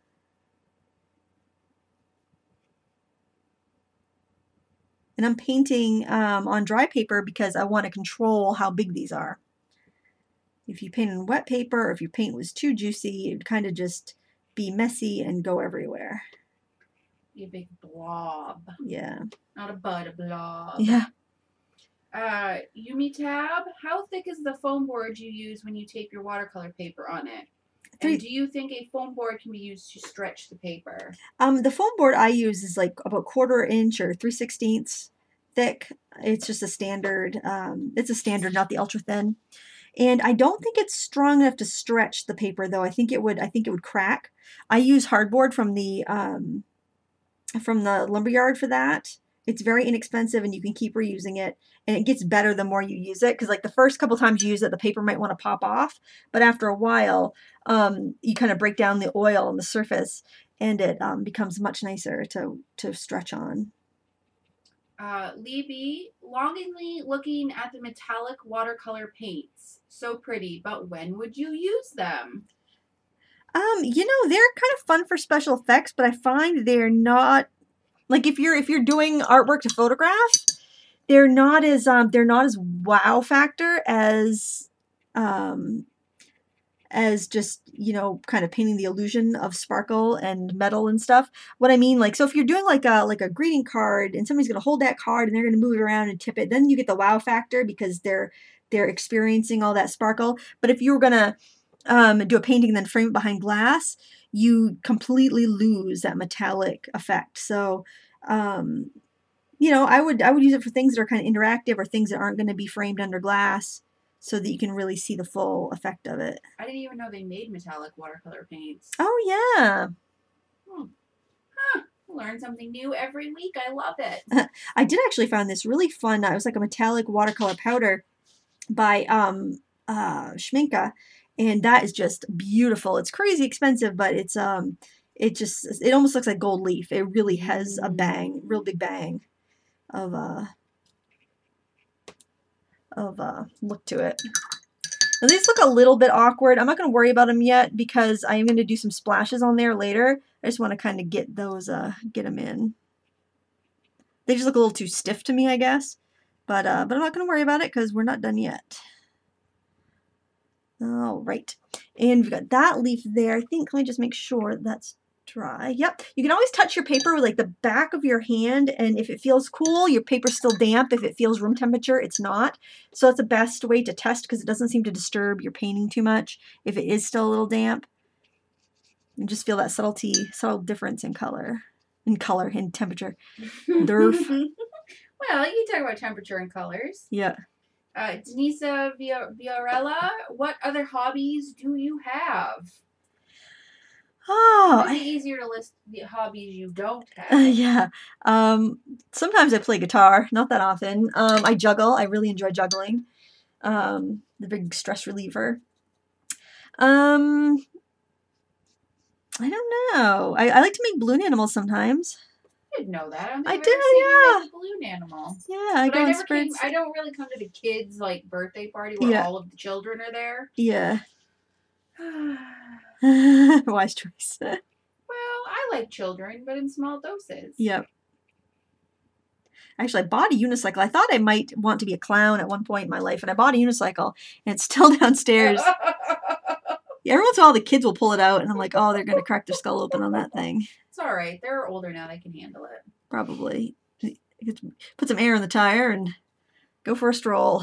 And I'm painting on dry paper because I want to control how big these are. If you paint on wet paper, or if your paint was too juicy, it'd kind of just be messy and go everywhere. Be a big blob. Yeah. Not a bud, a blob. Yeah. Yumi Tab, how thick is the foam board you use when you tape your watercolor paper on it? And do you think a foam board can be used to stretch the paper? The foam board I use is like about 1/4 inch or 3/16 thick. It's just a standard. It's a standard, not the ultra thin. And I don't think it's strong enough to stretch the paper, though. I think it would crack. I use hardboard from the lumberyard for that. It's very inexpensive, and you can keep reusing it. And it gets better the more you use it, because like the first couple times you use it, the paper might want to pop off. But after a while, you kind of break down the oil on the surface, and it becomes much nicer to stretch on. Libby, longingly looking at the metallic watercolor paints. So pretty, but when would you use them? You know, they're kind of fun for special effects, but I find they're not, like if you're doing artwork to photograph, they're not as wow factor as just, you know, kind of painting the illusion of sparkle and metal and stuff. What I mean, like, so if you're doing like a greeting card and somebody's going to hold that card and they're going to move it around and tip it, then you get the wow factor because they're experiencing all that sparkle. But if you were going to do a painting and then frame it behind glass, you completely lose that metallic effect. So, you know, I would use it for things that are kind of interactive or things that aren't going to be framed under glass, so that you can really see the full effect of it. I didn't even know they made metallic watercolor paints. Oh, yeah. Huh. Learn something new every week. I love it. I did actually find this really fun. It was like a metallic watercolor powder by Schminke, and that is just beautiful. It's crazy expensive, but it's it almost looks like gold leaf. It really has a bang, real big bang of look to it. Now these look a little bit awkward. I'm not going to worry about them yet because I am going to do some splashes on there later. I just want to kind of get those, get them in. They just look a little too stiff to me, I guess. But I'm not going to worry about it because we're not done yet. All right. And we've got that leaf there. I think, let me just make sure that's dry. Yep. You can always touch your paper with like the back of your hand, and if it feels cool, your paper's still damp. If it feels room temperature, it's not. So that's the best way to test because it doesn't seem to disturb your painting too much if it is still a little damp. You just feel that subtle difference in color, in temperature. Derf. Well, you talk about temperature and colors. Yeah. Denisa Viorella, what other hobbies do you have? Oh, it's easier to list the hobbies you don't have. Yeah. Sometimes I play guitar, not that often. I juggle. I really enjoy juggling. The big stress reliever. I don't know. I like to make balloon animals sometimes. I didn't know that. I did, yeah. A balloon animal. Yeah, I go in spurts. I don't really come to the kids' like birthday party where all of the children are there. Yeah. Wise choice. Well, I like children, but in small doses. Yep. Actually, I bought a unicycle. I thought I might want to be a clown at one point in my life, and I bought a unicycle, and it's still downstairs. Every once in a while, the kids will pull it out, and I'm like, oh, they're going to crack their skull open on that thing. It's all right. They're older now. They can handle it. Probably. Put some air in the tire and go for a stroll.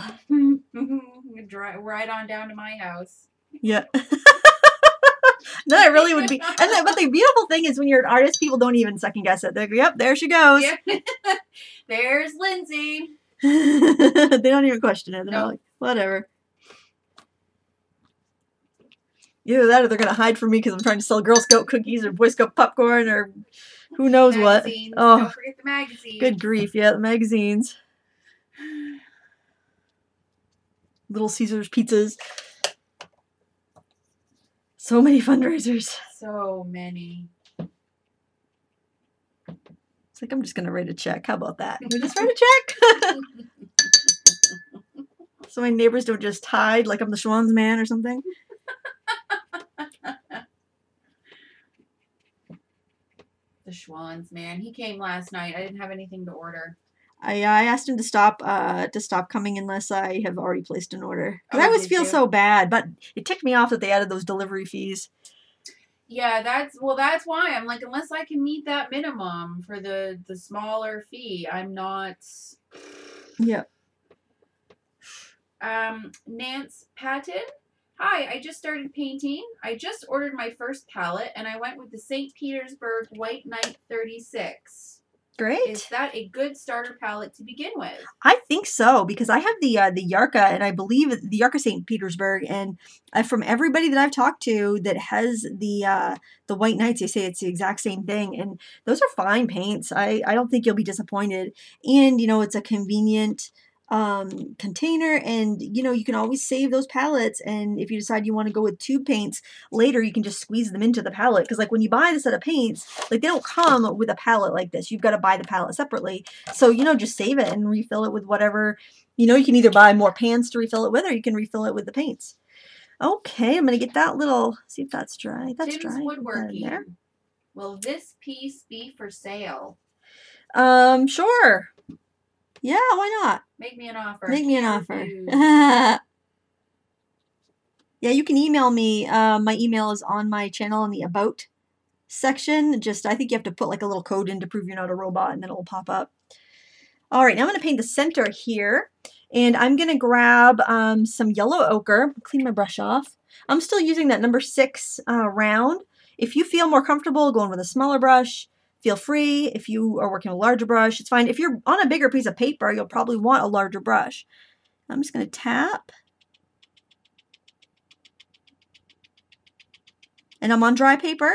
Ride on down to my house. Yeah. No, it really would be. But the beautiful thing is when you're an artist, people don't even second guess it. They go, yep, there she goes. Yep. There's Lindsay. They don't even question it. They're like, whatever. Either that or they're going to hide from me because I'm trying to sell Girl Scout cookies or Boy Scout popcorn or who knows magazines. What. Oh, don't forget the magazines. Good grief. Yeah, the magazines. Little Caesars pizzas. So many fundraisers. So many. It's like, I'm just going to write a check. How about that? Can we just write a check? So my neighbors don't just hide like I'm the Schwann's man or something. The Schwann's man. He came last night. I didn't have anything to order. I asked him to stop coming unless I have already placed an order. Because I always feel so bad, but it ticked me off that they added those delivery fees. Yeah, that's why I'm like, unless I can meet that minimum for the smaller fee, I'm not. Yeah. Nance Patton, Hi, I just started painting. I just ordered my first palette, and I went with the St. Petersburg White Knight 36. Great. Is that a good starter palette to begin with? I think so, because I have the Yarka, and I believe the Yarka St. Petersburg, and from everybody that I've talked to that has the White Knights, they say it's the exact same thing, and those are fine paints. I don't think you'll be disappointed, and you know it's a convenient container, and you know you can always save those palettes, and if you decide you want to go with tube paints later, you can just squeeze them into the palette, because like when you buy the set of paints, like they don't come with a palette like this. You've got to buy the palette separately, so you know just save it and refill it with whatever. You know, you can either buy more pans to refill it with, or you can refill it with the paints. Okay, I'm gonna get that little, see if that's dry. That's Tim's dry. Woodworking. There. Will this piece be for sale? Sure. Yeah, why not? Make me an offer. Make me an offer. Yeah, you can email me. My email is on my channel in the About section. Just, I think you have to put like a little code in to prove you're not a robot, and then it'll pop up. All right, now I'm going to paint the center here. And I'm going to grab some yellow ochre. Clean my brush off. I'm still using that number 6 round. If you feel more comfortable going with a smaller brush, feel free. If you are working with a larger brush, it's fine. If you're on a bigger piece of paper, you'll probably want a larger brush. I'm just going to tap. And I'm on dry paper.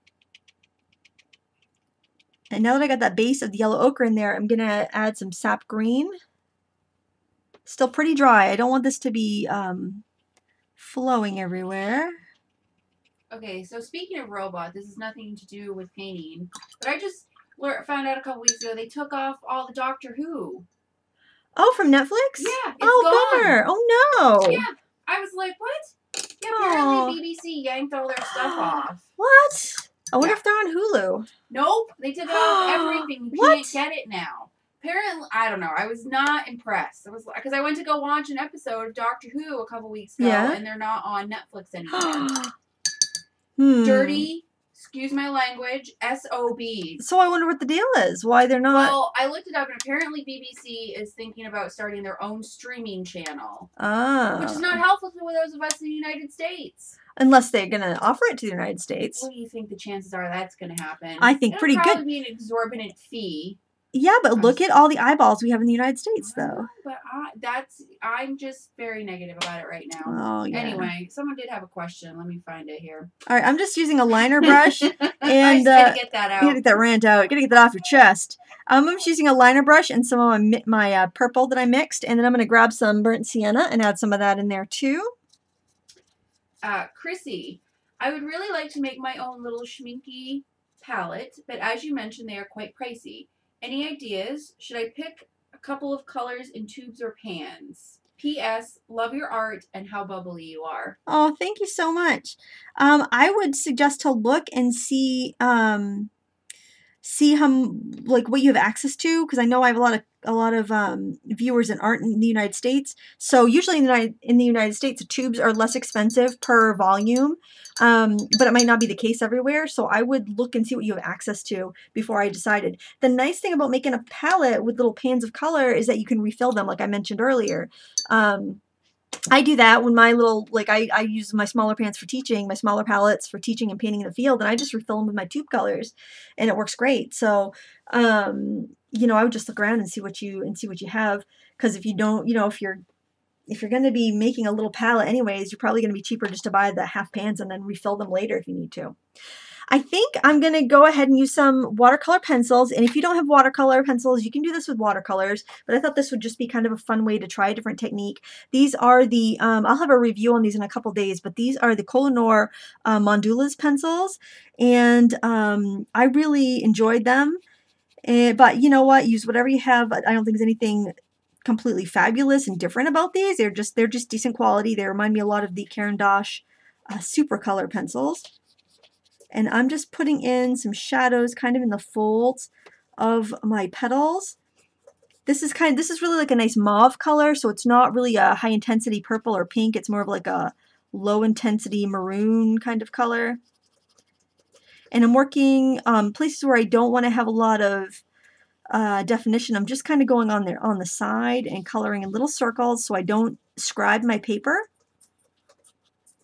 And now that I got that base of the yellow ochre in there, I'm going to add some sap green. Still pretty dry. I don't want this to be flowing everywhere. Okay, so speaking of robot, this has nothing to do with painting, but I just found out a couple weeks ago they took off all the Doctor Who. Oh, from Netflix? Yeah, it's oh, gone. Bummer. Oh, no. Yeah, I was like, what? Yeah, apparently BBC yanked all their stuff off. What? I wonder if they're on Hulu. Nope, they took it off everything. You can't get it now. Apparently, I don't know. I was not impressed. I was because I went to go watch an episode of Doctor Who a couple weeks ago, and they're not on Netflix anymore. Dirty, excuse my language, SOBs. So I wonder what the deal is. Why they're not? Well, I looked it up, and apparently BBC is thinking about starting their own streaming channel. Which is not helpful to those of us in the United States. Unless they're going to offer it to the United States. What do you think the chances are that's going to happen? I think pretty good. It'll probably be an exorbitant fee. Yeah, but look at all the eyeballs we have in the United States, though. But I'm just very negative about it right now. Oh, yeah. Anyway, someone did have a question. Let me find it here. All right, I'm just using a liner brush. And I gotta get that out. You gotta get that rant out. You gotta get that off your chest. I'm just using a liner brush and some of my purple that I mixed, and then I'm gonna grab some burnt sienna and add some of that in there too. Chrissy, I would really like to make my own little schminky palette, but as you mentioned, they are quite pricey. Any ideas? Should I pick a couple of colors in tubes or pans? P.S. Love your art and how bubbly you are. Oh, thank you so much. I would suggest to look and see how what you have access to, because I know I have a lot of viewers in art in the United States. So usually in the United States, the tubes are less expensive per volume, but it might not be the case everywhere. So I would look and see what you have access to before I decided. The nice thing about making a palette with little pans of color is that you can refill them, like I mentioned earlier. I do that when my little, I use my smaller pans for teaching, my smaller palettes for teaching and painting in the field, and I just refill them with my tube colors, and it works great. So, you know, I would just look around and see what you have, because if you don't, you know, if you're going to be making a little palette anyways, you're probably going to be cheaper just to buy the half pans and then refill them later if you need to. I think I'm going to go ahead and use some watercolor pencils, and if you don't have watercolor pencils, you can do this with watercolors, but I thought this would just be kind of a fun way to try a different technique. These are the, I'll have a review on these in a couple days, but these are the Kohinoor Mondulas pencils, and I really enjoyed them, but you know what, use whatever you have. I don't think there's anything completely fabulous and different about these. They're just decent quality. They remind me a lot of the Caran d'Ache Super Color pencils. And I'm just putting in some shadows kind of in the folds of my petals. This is really like a nice mauve color, so it's not really a high intensity purple or pink. It's more of like a low intensity maroon kind of color. And I'm working places where I don't want to have a lot of definition. I'm just kind of going on there on the side and coloring in little circles so I don't scribe my paper.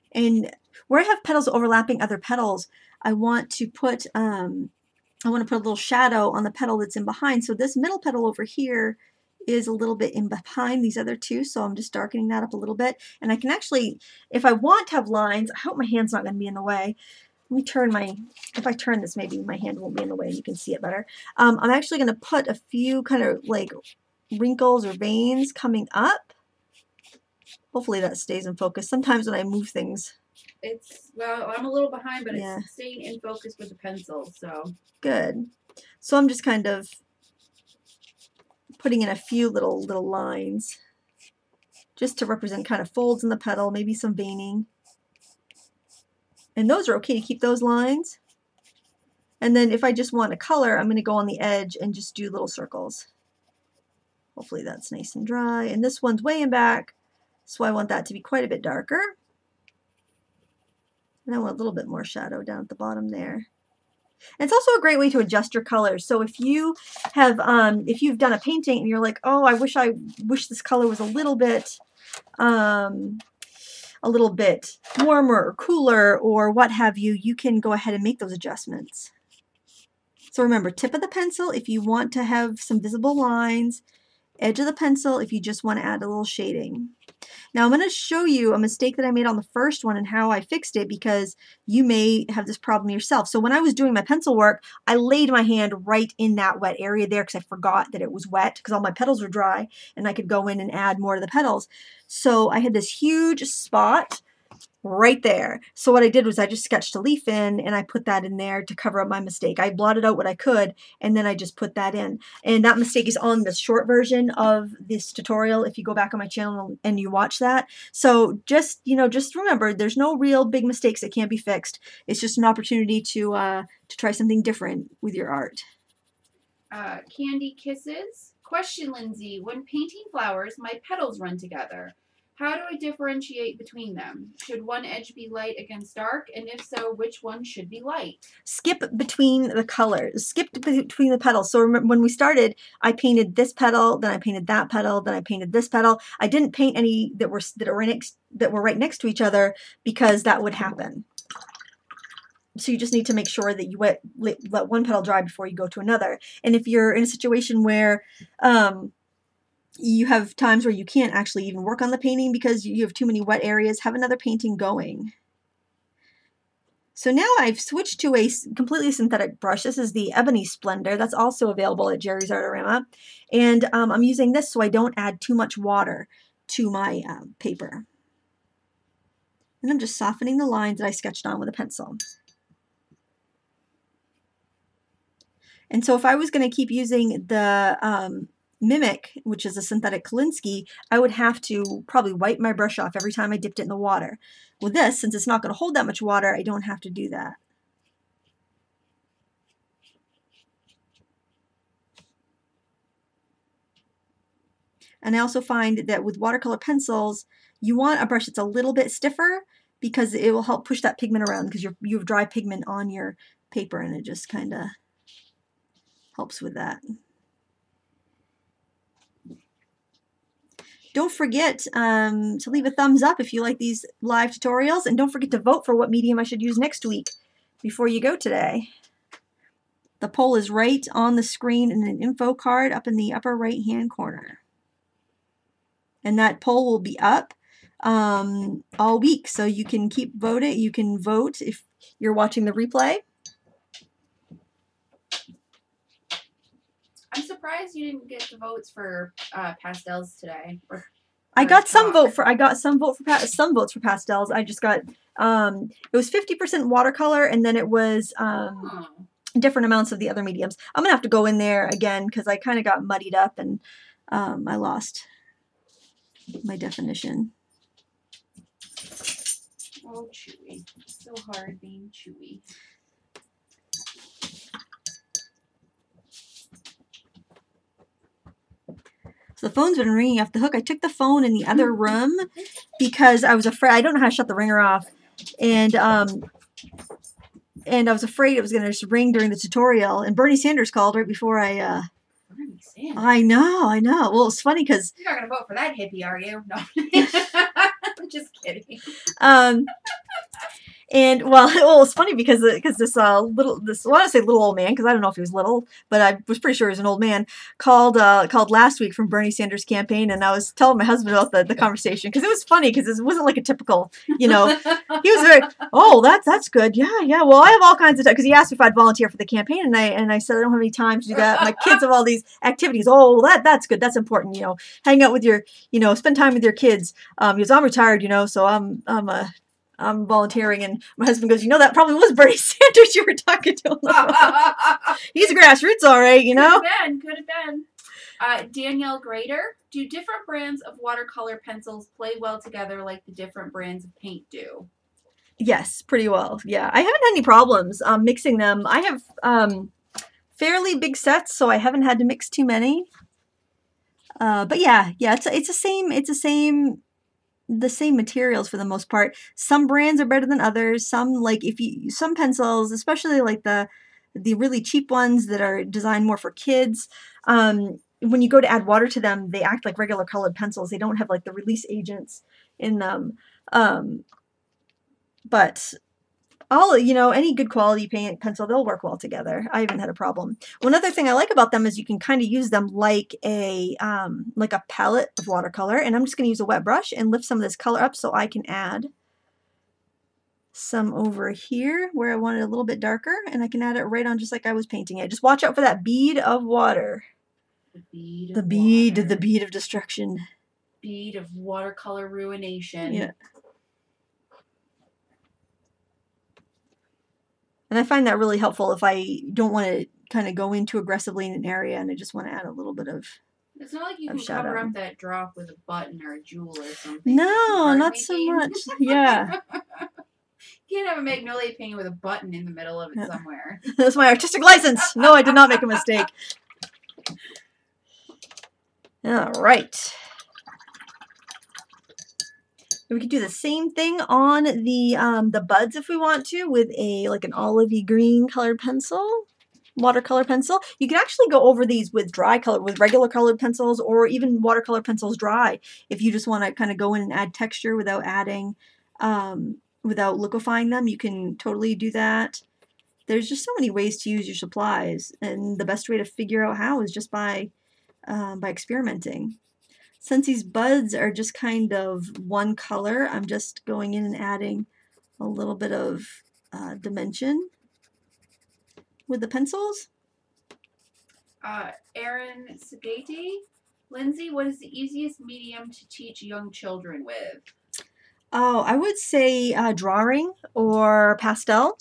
And where I have petals overlapping other petals, I want to put a little shadow on the petal that's in behind. So this middle petal over here is a little bit in behind these other two, so I'm just darkening that up a little bit. And I can actually, if I want to have lines, I hope my hand's not going to be in the way. Let me turn if I turn this, maybe my hand won't be in the way and you can see it better. I'm actually going to put a few kind of like wrinkles or veins coming up. Hopefully that stays in focus. Sometimes when I move things, well, I'm a little behind, but it's staying in focus with the pencil, so. Good. So I'm just kind of putting in a few little lines just to represent kind of folds in the petal, maybe some veining. And those are okay to keep those lines. And then if I just want a color, I'm going to go on the edge and just do little circles. Hopefully that's nice and dry. And this one's way in back, so I want that to be quite a bit darker. And I want a little bit more shadow down at the bottom there. And it's also a great way to adjust your colors. So if you have, if you've done a painting and you're like, oh, I wish this color was a little bit warmer or cooler or what have you, you can go ahead and make those adjustments. So remember, tip of the pencil if you want to have some visible lines, edge of the pencil if you just want to add a little shading. Now I'm going to show you a mistake that I made on the first one and how I fixed it, because you may have this problem yourself. So when I was doing my pencil work, I laid my hand right in that wet area there because I forgot that it was wet because all my petals were dry and I could go in and add more to the petals. So I had this huge spot right there. So what I did was I just sketched a leaf in and I put that in there to cover up my mistake. I blotted out what I could and then I just put that in. And that mistake is on the short version of this tutorial if you go back on my channel and you watch that. So just, just remember, there's no real big mistakes that can't be fixed. It's just an opportunity to try something different with your art. Candy Kisses. Question, Lindsay. When painting flowers, my petals run together. How do I differentiate between them? Should one edge be light against dark? And if so, which one should be light? Skip between the colors. Skip between the petals. So remember, when we started, I painted this petal, then I painted that petal, then I painted this petal. I didn't paint any that were right next to each other because that would happen. So you just need to make sure that you let one petal dry before you go to another. And if you're in a situation where you have times where you can't actually even work on the painting because you have too many wet areas, have another painting going. So now I've switched to a completely synthetic brush. This is the Ebony Splendor. That's also available at Jerry's Artarama. And I'm using this so I don't add too much water to my paper. And I'm just softening the lines that I sketched on with a pencil. And so if I was going to keep using the Mimic, which is a synthetic Kolinsky, I would have to probably wipe my brush off every time I dipped it in the water. With this, since it's not going to hold that much water, I don't have to do that. And I also find that with watercolor pencils, you want a brush that's a little bit stiffer because it will help push that pigment around because you have dry pigment on your paper and it just kind of helps with that. Don't forget to leave a thumbs up if you like these live tutorials, and don't forget to vote for what medium I should use next week before you go today. The poll is right on the screen in an info card up in the upper right hand corner. And that poll will be up all week, so you can keep voting. You can vote if you're watching the replay. I'm surprised you didn't get the votes for pastels today. I got some votes for pastels. I just got it was 50% watercolor, and then it was different amounts of the other mediums. I'm gonna have to go in there again because I kind of got muddied up and I lost my definition. Oh, chewy! It's so hard being chewy. So the phone's been ringing off the hook. I took the phone in the other room because I was afraid. I don't know how to shut the ringer off, and I was afraid it was going to just ring during the tutorial. And Bernie Sanders called right before I. Bernie Sanders. I know. Well, it's funny because you're not going to vote for that hippie, are you? No. Just kidding. And well, it's funny because this I want to say little old man because I don't know if he was little, but I was pretty sure he was an old man. Called last week from Bernie Sanders' campaign, and I was telling my husband about the conversation because it was funny because it wasn't like a typical, he was very, oh, that's good, yeah. Well, I have all kinds of time because he asked if I'd volunteer for the campaign, and I said I don't have any time to do that. My kids have all these activities. Oh, that's good, that's important. Hang out with your, spend time with your kids. Because I'm retired, so I'm volunteering, and my husband goes, that probably was Bernie Sanders you were talking to. He's a grassroots, all right, Could have been. Danielle Grader, do different brands of watercolor pencils play well together like the different brands of paint do? Yes, pretty well. Yeah, I haven't had any problems mixing them. I have fairly big sets, so I haven't had to mix too many. But yeah, it's the same materials for the most part. Some brands are better than others. Some some pencils, especially like the really cheap ones that are designed more for kids, when you go to add water to them, they act like regular colored pencils. They don't have like the release agents in them. But any good quality paint pencil, they'll work well together. I haven't had a problem. One other thing I like about them is you can kind of use them like a palette of watercolor. And I'm just going to use a wet brush and lift some of this color up so I can add some over here where I want it a little bit darker, and I can add it right on just like I was painting it. Just watch out for that bead of water. The bead of destruction. Bead of watercolor ruination. Yeah. And I find that really helpful if I don't want to kind of go in too aggressively in an area and I just want to add a little bit of It's not like you can cover up that drop with a button or a jewel or something. No, not so much. Yeah. You can't have a magnolia painting with a button in the middle of it somewhere. That's my artistic license. No, I did not make a mistake. All right. We could do the same thing on the buds if we want to with an olivey green colored pencil, watercolor pencil. You can actually go over these with regular colored pencils, or even watercolor pencils dry if you just want to kind of go in and add texture without adding, without liquefying them. You can totally do that. There's just so many ways to use your supplies, and the best way to figure out how is just by experimenting. Since these buds are just kind of one color, I'm just going in and adding a little bit of dimension with the pencils. Erin Sagati, Lindsay, what is the easiest medium to teach young children with? Oh, I would say drawing or pastel.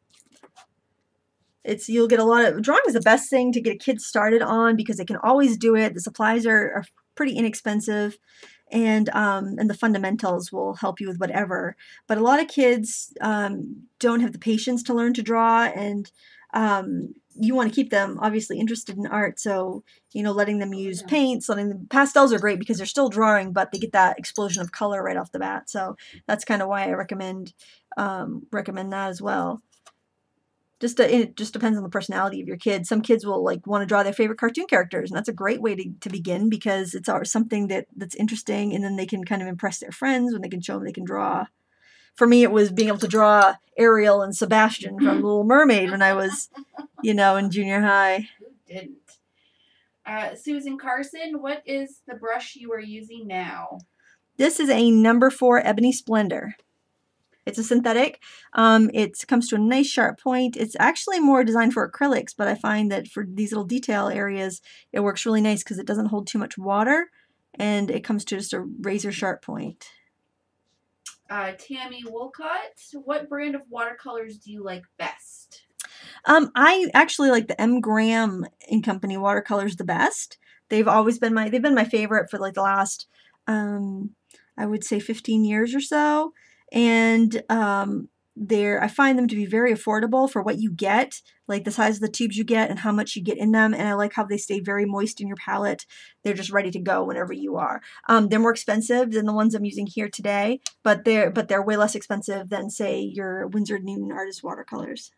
You'll get a lot of drawing is the best thing to get a kid started on because they can always do it. The supplies are pretty inexpensive, and the fundamentals will help you with whatever. But a lot of kids don't have the patience to learn to draw, and you want to keep them obviously interested in art. So letting them use paints, pastels are great because they're still drawing, but they get that explosion of color right off the bat. So that's kind of why I recommend that as well. It just depends on the personality of your kid. Some kids will want to draw their favorite cartoon characters, and that's a great way to begin because it's something that's interesting, and then they can kind of impress their friends when they can show them they can draw. For me, it was being able to draw Ariel and Sebastian from Little Mermaid when I was, in junior high. Who didn't? Susan Carson, what is the brush you are using now? This is a No. 4 Ebony Splendor. It's a synthetic. It comes to a nice sharp point. It's actually more designed for acrylics, but I find that for these little detail areas, it works really nice because it doesn't hold too much water, and it comes to just a razor sharp point. Tammy Wolcott, what brand of watercolors do you like best? I actually like the M. Graham & Company watercolors the best. They've been my favorite for the last, I would say 15 years or so. And I find them to be very affordable for what you get, like the size of the tubes you get and how much you get in them. And I like how they stay very moist in your palette. They're just ready to go whenever you are. They're more expensive than the ones I'm using here today, but they're way less expensive than, say, your Winsor Newton Artist watercolors.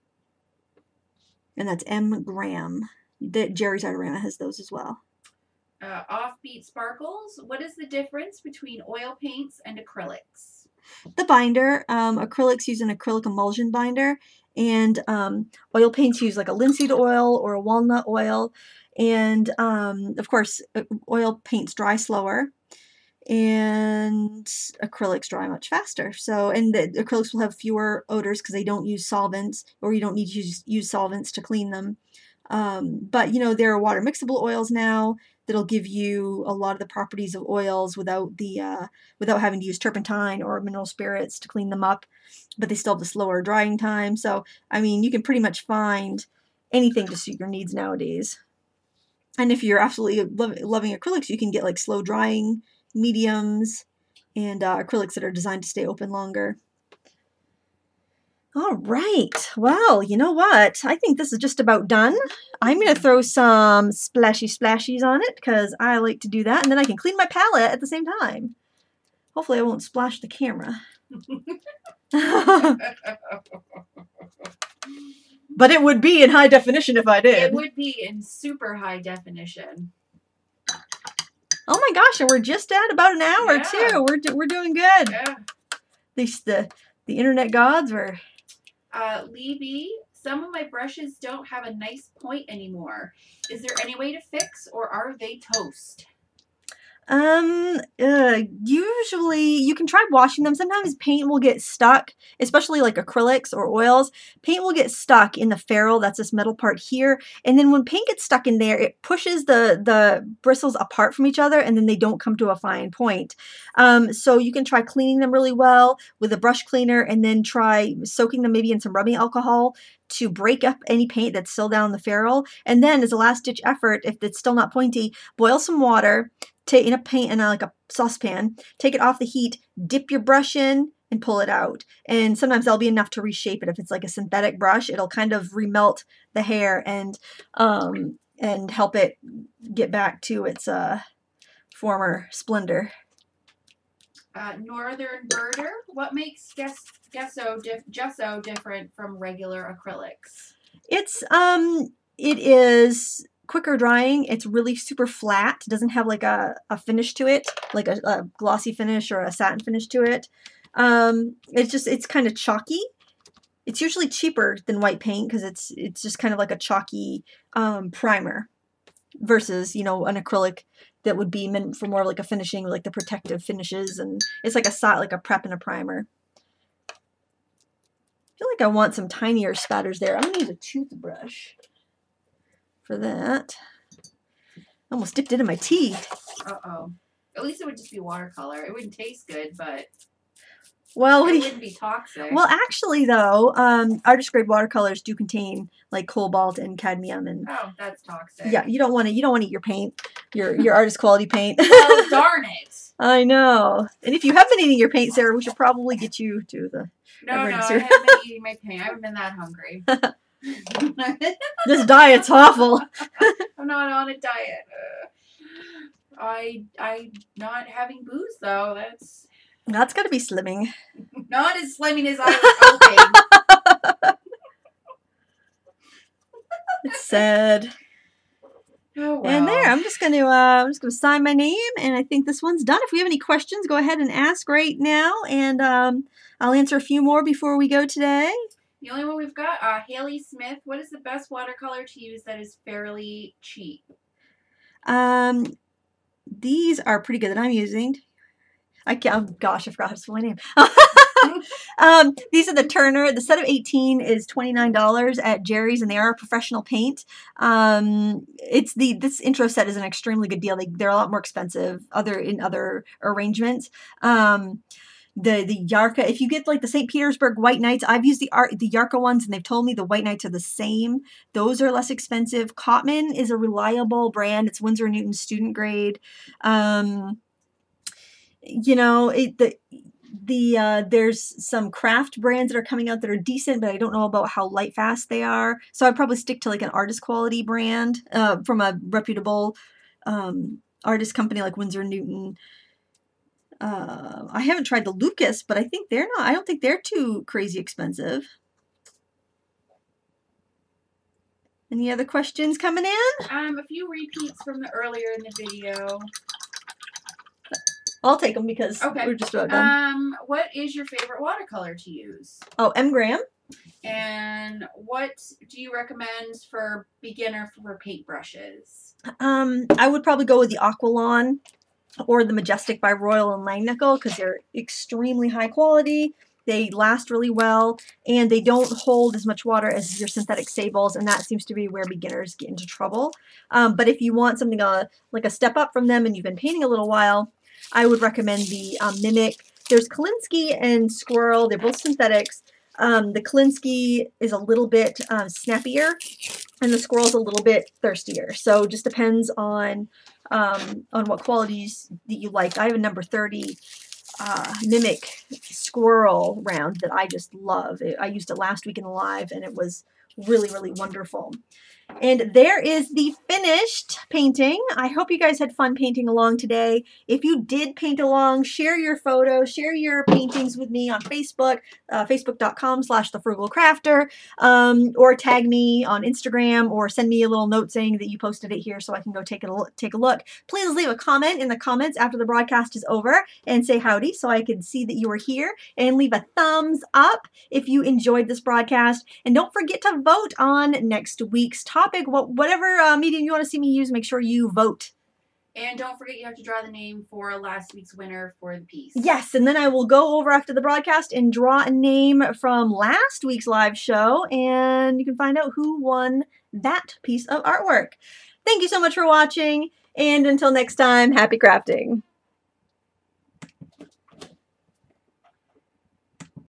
And that's M. Graham. Jerry's Artorama has those as well. Offbeat Sparkles. What is the difference between oil paints and acrylics? The binder. Acrylics use an acrylic emulsion binder, and oil paints use like a linseed oil or a walnut oil. And of course, oil paints dry slower, and acrylics dry much faster. So, and the acrylics will have fewer odors because they don't use solvents, or you don't need to use solvents to clean them. But you know, there are water mixable oils now that'll give you a lot of the properties of oils without without having to use turpentine or mineral spirits to clean them up, but they still have the slower drying time. So, I mean, you can pretty much find anything to suit your needs nowadays. And if you're absolutely loving acrylics, you can get like slow drying mediums and acrylics that are designed to stay open longer. All right. Well, you know what? I think this is just about done. I'm going to throw some splashies on it because I like to do that. And then I can clean my palette at the same time. Hopefully I won't splash the camera. But it would be in high definition if I did. It would be in super high definition. Oh my gosh, and we're just at about an hour too. We're doing good. Yeah. The internet gods were... Lee B, some of my brushes don't have a nice point anymore. Is there any way to fix, or are they toast? Usually you can try washing them. Sometimes paint will get stuck, especially like acrylics or oils. Paint will get stuck in the ferrule, that's this metal part here. And then when paint gets stuck in there, it pushes the bristles apart from each other, and then they don't come to a fine point. So you can try cleaning them really well with a brush cleaner, and then try soaking them maybe in some rubbing alcohol to break up any paint that's still down the ferrule. And then as a last ditch effort, if it's still not pointy, boil some water in a paint in like a saucepan, take it off the heat, dip your brush in, and pull it out. And sometimes that'll be enough to reshape it. If it's like a synthetic brush, it'll kind of remelt the hair and help it get back to its former splendor. Northern Birder, what makes gesso different from regular acrylics? It is quicker drying. It's really super flat. It doesn't have like a finish to it, like a glossy finish or a satin finish to it. It's kind of chalky. It's usually cheaper than white paint because it's just kind of like a chalky primer versus, you know, an acrylic that would be meant for more like a finishing, like the protective finishes, and it's like a prep and a primer. I feel like I want some tinier spatters there. I'm gonna use a toothbrush for that. I almost dipped it in my tea. Uh-oh. At least it would just be watercolor. It wouldn't taste good, but well, it wouldn't be toxic. Well, actually, though, artist grade watercolors do contain like cobalt and cadmium, and oh, that's toxic. Yeah, you don't want to eat your paint, your artist quality paint. Oh, darn it! I know. And if you have been eating your paint, Sarah, we should probably get you to the emergency room. I haven't been eating my paint. I haven't been that hungry. This diet's awful. I'm not on a diet. I'm not having booze though. That's got to be slimming. Not as slimming as I was hoping. It's sad. Oh, well. And there, I'm just gonna sign my name, and I think this one's done. If we have any questions, go ahead and ask right now, and I'll answer a few more before we go today. The only one we've got, Haley Smith. What is the best watercolor to use that is fairly cheap? These are pretty good that I'm using. I forgot how to spell my name. These are the Turner. The set of 18 is $29 at Jerry's, and they are a professional paint. This intro set is an extremely good deal. They're a lot more expensive in other arrangements. The Yarka, if you get like the St. Petersburg White Knights, I've used the Yarka ones, and they've told me the White Knights are the same. Those are less expensive. Cotman is a reliable brand. It's Winsor & Newton student grade. You know, there's some craft brands that are coming out that are decent, but I don't know about how light fast they are. So I'd probably stick to like an artist quality brand from a reputable artist company like Winsor & Newton. I haven't tried the Lucas, but I don't think they're too crazy expensive. Any other questions coming in? A few repeats from the earlier in the video. I'll take them because we're just about done. What is your favorite watercolor to use? Oh, M. Graham. And what do you recommend for beginner for paintbrushes? I would probably go with the Aqualon or the Majestic by Royal and Langnickel because they're extremely high quality. They last really well, and they don't hold as much water as your synthetic sables, and that seems to be where beginners get into trouble. But if you want something like a step up from them and you've been painting a little while, I would recommend the Mimic. There's Kolinsky and Squirrel. They're both synthetics. The Kolinsky is a little bit snappier, and the Squirrel's a little bit thirstier. So it just depends on what qualities that you like. I have a number 30 Mimic Squirrel round that I just love. I used it last week in the live, and it was really, really wonderful. And there is the finished painting. I hope you guys had fun painting along today. If you did paint along, share your photos, share your paintings with me on Facebook, facebook.com/thefrugalcrafter, or tag me on Instagram, or send me a little note saying that you posted it here so I can go take a look. Please leave a comment in the comments after the broadcast is over and say howdy so I can see that you were here, and leave a thumbs up if you enjoyed this broadcast. And don't forget to vote on next week's topic. Whatever medium you want to see me use, make sure you vote. And don't forget you have to draw the name for last week's winner for the piece. Yes, and then I will go over after the broadcast and draw a name from last week's live show, and you can find out who won that piece of artwork. Thank you so much for watching, and until next time, happy crafting.